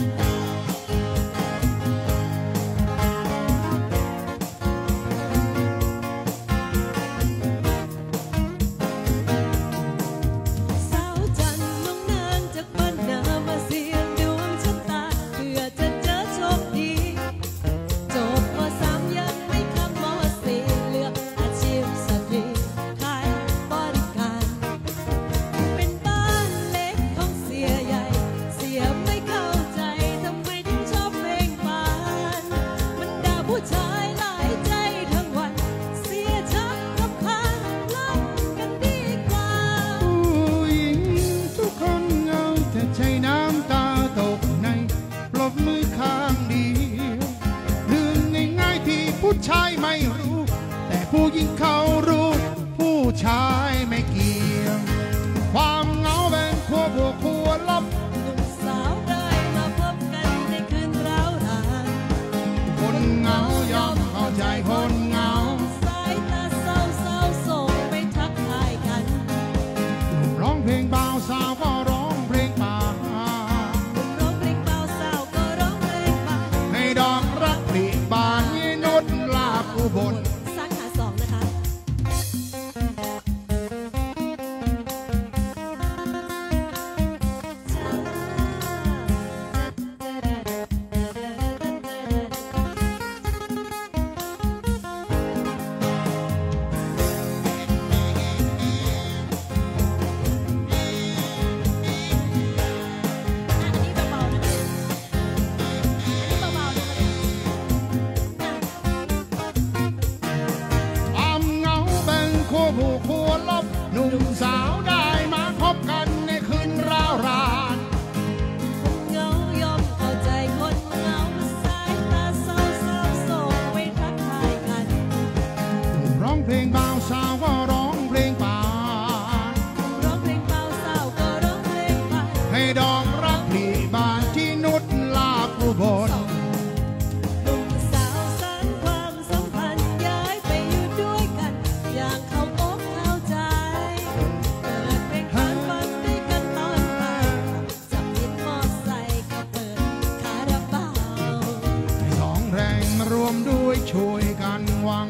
สาวจันทร์ลงใน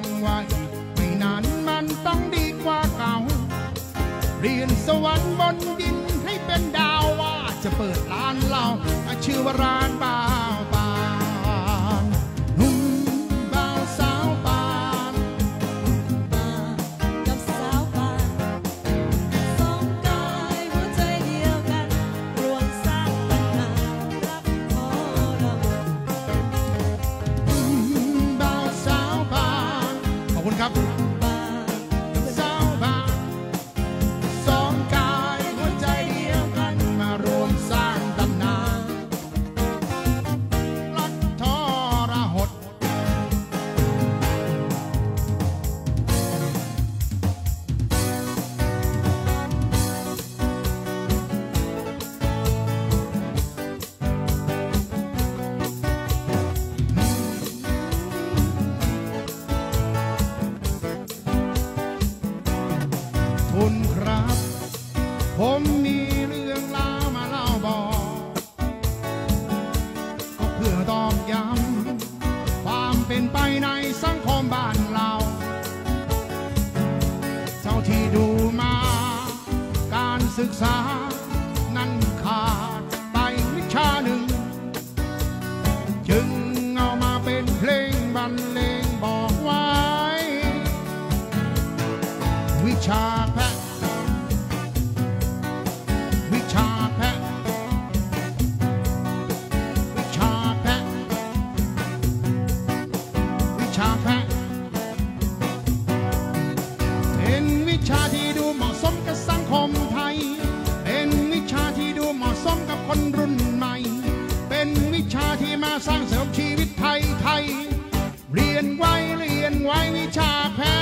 ว่าอีกไม่นานมันต้องดีกว่าเก่าเรียนสวรรค์บนดินให้เป็นดาวว่าจะเปิดร้านเหล้าชื่อว่าร้านบ่าวปานหนุ่มบ่าวสาวปานมากับสาวปานสองกายหัวใจเดียวกันรวมสร้างปัญหารักทรมานหนุ่มบ่าวสาวปานขอบคุณครับคุณครับผมมีเรื่องเล่ามาเล่าบอกก็เพื่อตอกย้ำความเป็นไปในสังคมบ้านเราเท่าที่ดูมาการศึกษานั้นขาดไปวิชาหนึ่งจึงเอามาเป็นเพลงบรรเลงบอกไว้วิชาแพะวิชาแพะวิชาแพะวิชาแพะเป็นวิชาที่ดูเหมาะสมกับสังคมไทยเป็นวิชาที่ดูเหมาะสมกับคนรุ่นใหม่เป็นวิชาที่มาสร้างเสริมชีวิตไทยไทยเรียนไว้เรียนไว้วิชาแพะ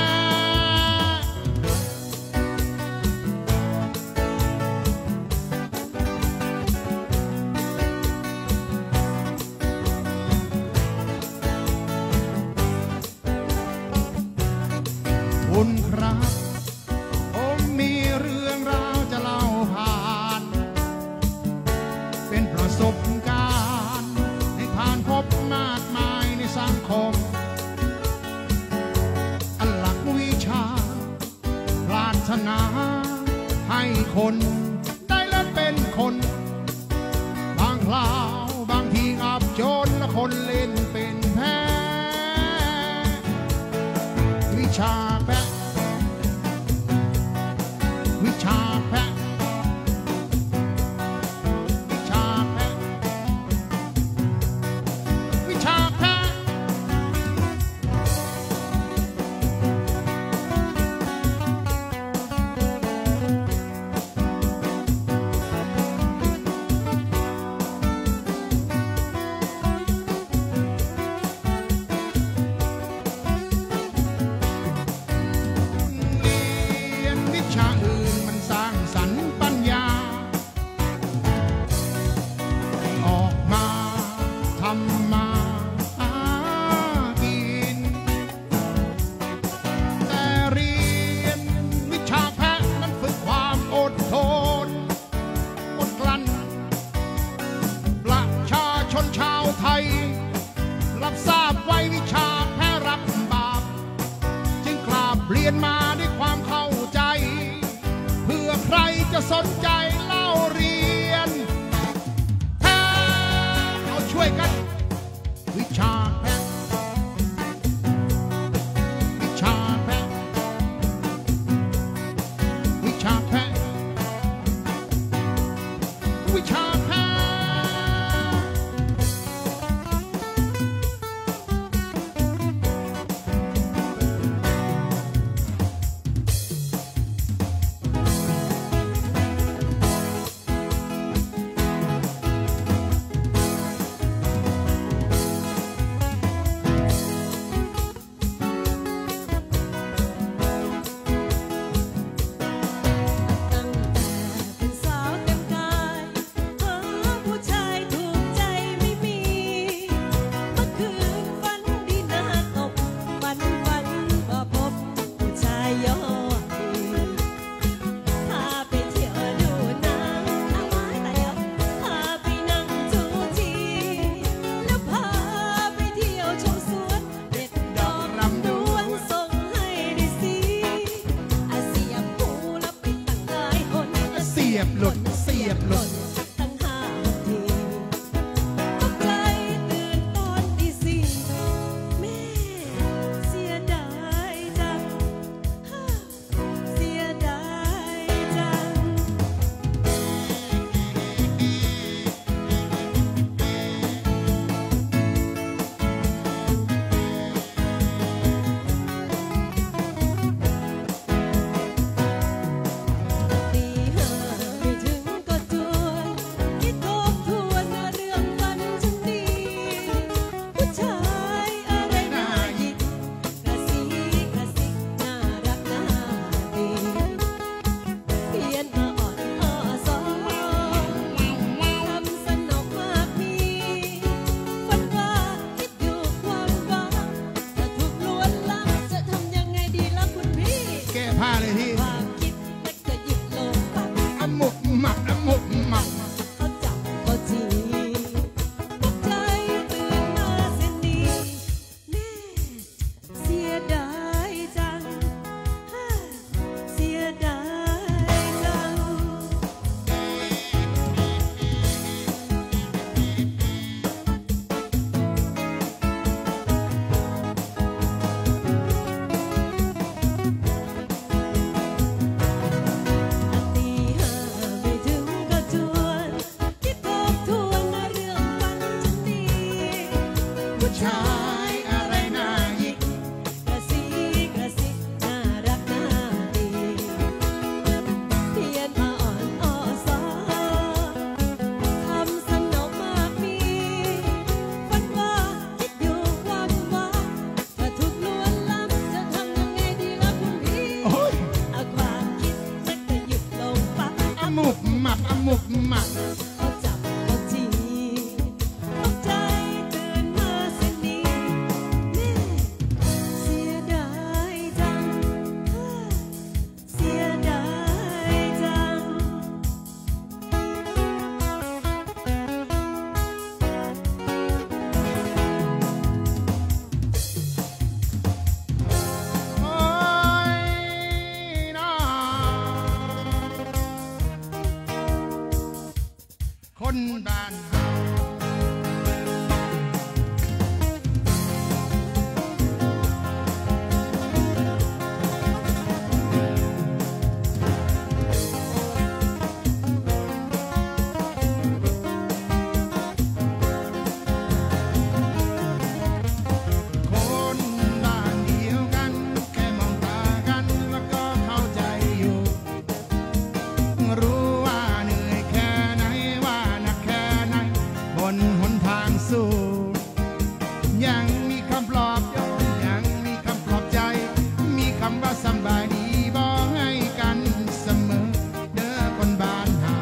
คุณครับผมมีเรื่องราวจะเล่าผ่านเป็นประสบการณ์ให้ผ่านพบมากมายในสังคมอันหลักวิชาปรารถนาให้คนได้เล่นเป็นคนบางคราวบางทีอับจนและคนเล่นเป็นแพ้วิชาแพะวิชาแพะวิชาแพะวิชาแพะรับทราบไว้วิชาแพ้รับบาปจึงกราบเรียนมาด้วยความเข้าใจเพื่อใครจะสนใจเล่าเรียนแพ้เราช่วยกันวิชาแพ้วิชาแพ้วิชาแพ้วิชาแพ้ชายอะไรน่าหยิกกระซิกระซิน่ารักน่าดีเพียนมาอ่อนอ้อซอทำสนมมากมีฝันว่าคิดอยู่ความว่าถ้าถูกลวนลามจะทำยังไงดีล่ะคุณพี่เอาความคิดชักจะหยุดลงปั๊บอมุกหมักอมุกหมักเอาจับเอาจีตกใจตื่นมาเสียนี้แม่เสียดายจังเสียดายจังโอ้ยน้อคนบ้านเฮาคนบ้านเดียวกันแค่มองตากันแล้วก็เข้าใจอยู่รู้ว่าเหนื่อยแค่ไหนว่าหนักแค่ไหนบนหนทางสู้ยังมีคำปลอบโยนยังมีคำปลอบใจมีคำว่าสำบายดีบอกให้กันเสมอเด้อคนบ้านเฮา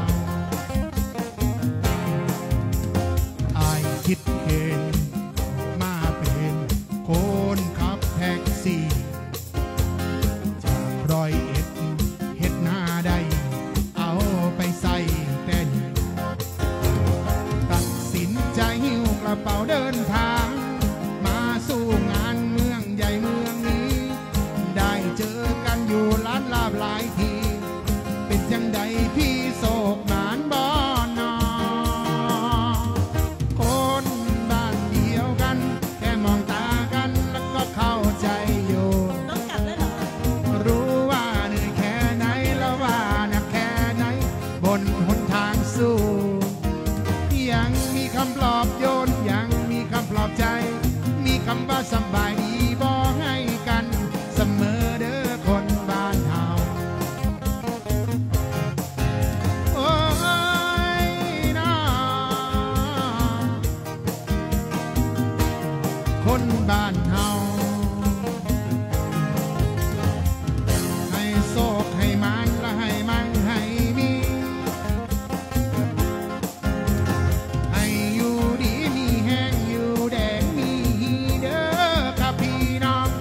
อายคิดเห็นมาเป็นคนขับแท็กซี่จากร้อยเอ็ดเฮ็ดหน้าได้เอาไปใส่แต่นี่ตัดสินใจหิ้วกระเป๋าเดินทางมาสู้งานเมืองใหญ่เมืองนี้ ได้เจอกันอยู่ล้านลาบหลายที เป็นจังใดพี่โศกหมานบ่นอคนบ้านเดียวกันแค่มองตากันแล้วก็เข้าใจอยู่ต้องกลับแล้วเหรอรู้ว่าเหนื่อยแค่ไหนแล้วว่าหนักแค่ไหนบนหนทางสู้ยังมีคำปลอบโยนยังมีคำปลอบใจมีคำว่าสบายดีบอกให้กันเสมอเด้อคนบ้านเฮาโอ้ยน้อคนบ้านเฮาให้โศกให้มันและให้มันให้มีให้อยู่ดีมีแห้งอยู่แดงมีเด้อครับพี่น้อง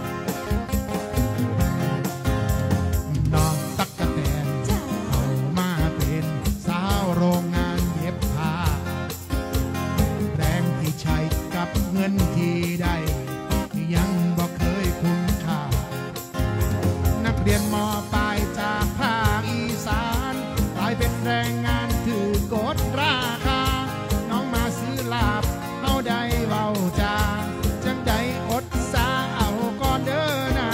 น้องตักกะแตนเข้ามาเป็นสาวโรงงานเย็บผ้าแรงที่ใช้กับเงินที่ได้ยังบ่เคยคุ้มค่านักเรียนมปลายจากภาคอีสานกลายเป็นแรงงานถือกดราคาน้องมาซื้อลาบเฮาได้เว้าจาจังใดอดสาเอาก่อนเด้อนา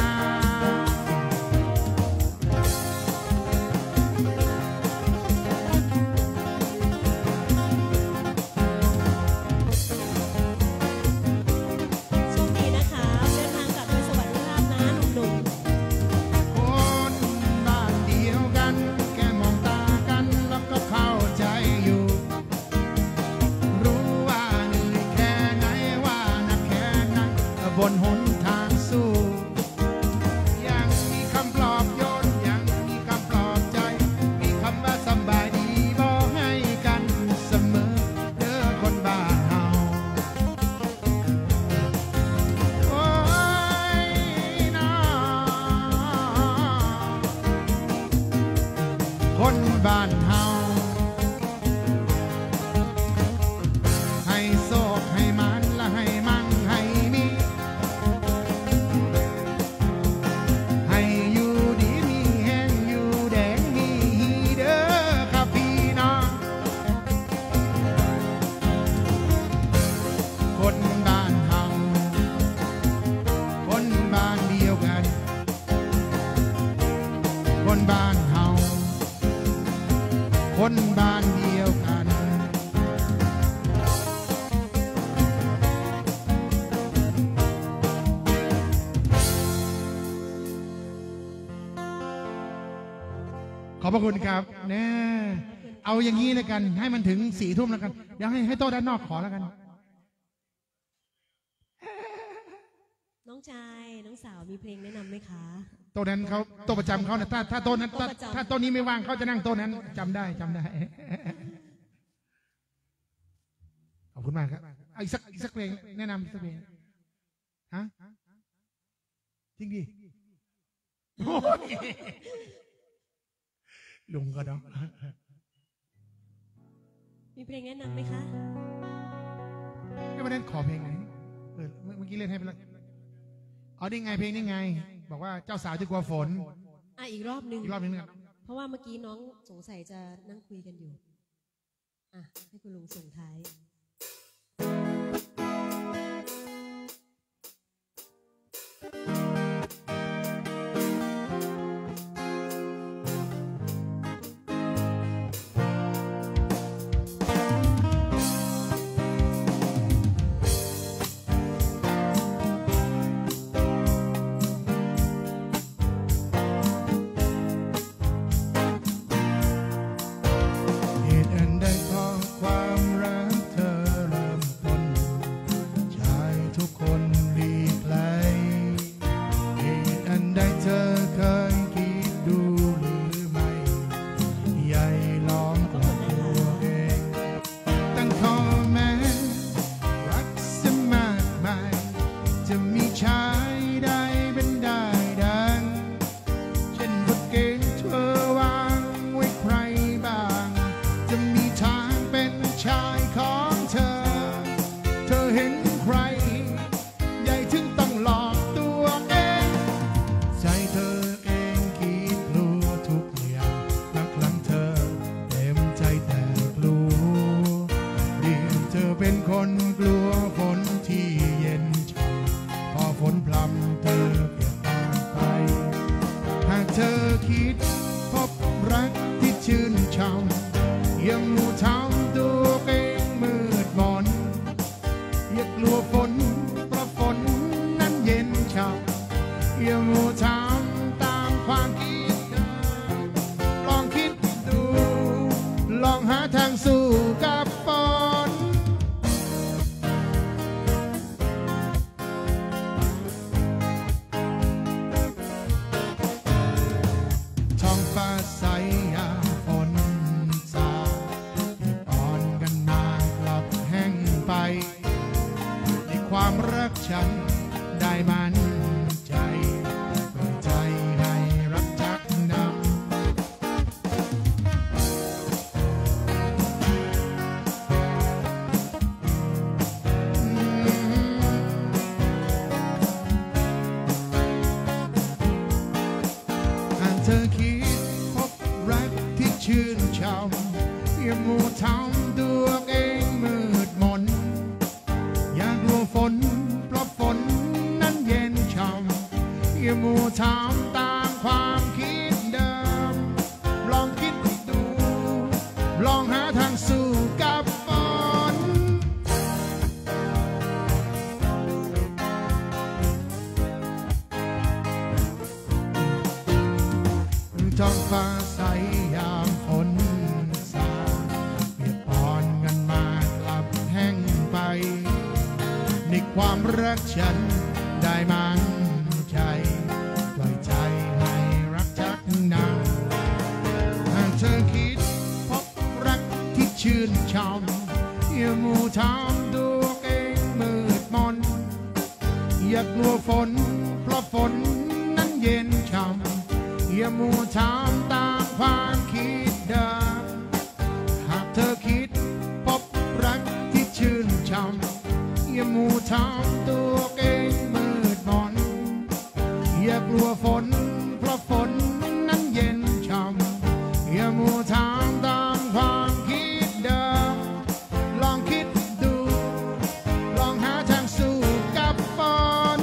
อบพระคุณครับแน่เอาอย่างนี้แล้วกันให้มันถึงสี่ทุ่มแล้วกันเดี๋ยวให้ให้โต๊ะด้านนอกขอแล้วกันน้องชายน้องสาวมีเพลงแนะนำไหมคะโต๊ะนั้นเขาโต๊ะประจำเขาเนี่ยถ้าถ้าโต๊ะนั้นถ้าถ้าโต๊ะนี้ไม่ว่างเขาจะนั่งโต๊ะนั้นจำได้จำได้ขอบคุณมากครับอีกสักอีกสักเพลงแนะนำสักเพลงฮะจริงดิลุงก็เนาะมีเพลงแนะนำไหมคะไม่วันนั้นขอเพลงไหนเออเมื่อกี้เล่นให้ไปแล้วเอาได้ไงเพลงนี้ไงบอกว่าเจ้าสาวที่กลัวฝนอ่ะอีกรอบนึงอีกรอบนึงนะเพราะว่าเมื่อกี้น้องสงสัยจะนั่งคุยกันอยู่อ่ะให้คุณลุงส่งท้ายท้องฟ้าใสยามฝนสาเปียกปอนกันมากลับแห้งไปในความรักฉันได้มั่นใจปล่อยใจให้รักจักนานหากเธอคิดพบรักที่ชื่นชมอย่ามัวทำตัวเองมืดมนอย่ากลัวฝนเพราะฝนนั้นเย็นช่ำอย่ามัวทำตามความคิดเดิมหากเธอคิดพบรักที่ชื่นชมอย่ามัวทำตัวเองมืดมนอย่ากลัวฝนเพราะฝนนั้นเย็นช่ำอย่ามัวทำตามความคิดเดิมลองคิดดูลองหาทางสู้กับฝน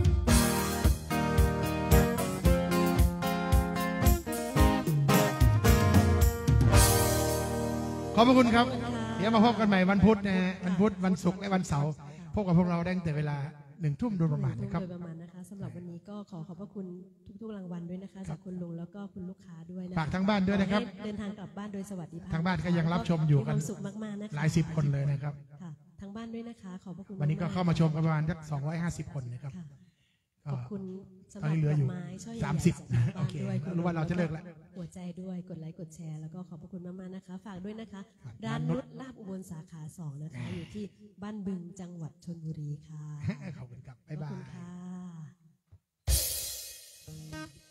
ขอบพระคุณครับเดี๋ยวมาพบกันใหม่วันพุธนะฮะวันพุธวันศุกร์และวันเสาร์พบกับพวกเราได้ตั้งแต่เวลาหนึ่งทุ่มโดยประมาณนะครับโดยประมาณนะคะสำหรับวันนี้ก็ขอขอบพระคุณทุกๆรางวัลด้วยนะคะจากคุณลุงแล้วก็คุณลูกค้าด้วยนะคะฝากทางบ้านด้วยนะครับขอให้เดินทางกลับบ้านโดยสวัสดิภาพทางบ้านก็ยังรับชมอยู่กันมีความสุขมากๆนะคะหลายสิบคนเลยนะครับค่ะทางบ้านด้วยนะคะขอบพระคุณวันนี้ก็กๆเข้ามาชมกันประมาณสักสองร้อยห้าสิบคนนะครับค่ะก็ขอบคุณสำหตอนรับนี้เหลืออยู่ดกไม้ช่อใหญ่ๆสามสิบจากทางบ้านโอเคด้วยคุณรู้ว่าเราจะเลิกแล้วหัวใจด้วยกดไลค์กดแชร์แล้วก็ขอบพระคุณมากๆนะคะ ฝากด้วยนะคะครับร้านร้านนุนุชชลาบอุบลสาขาสองนะคะ อยู่ที่บ้านบึงจังหวัดชลบุรีค่ะขอบคุณครับขบ๊ายอบบาคุณยค่ะ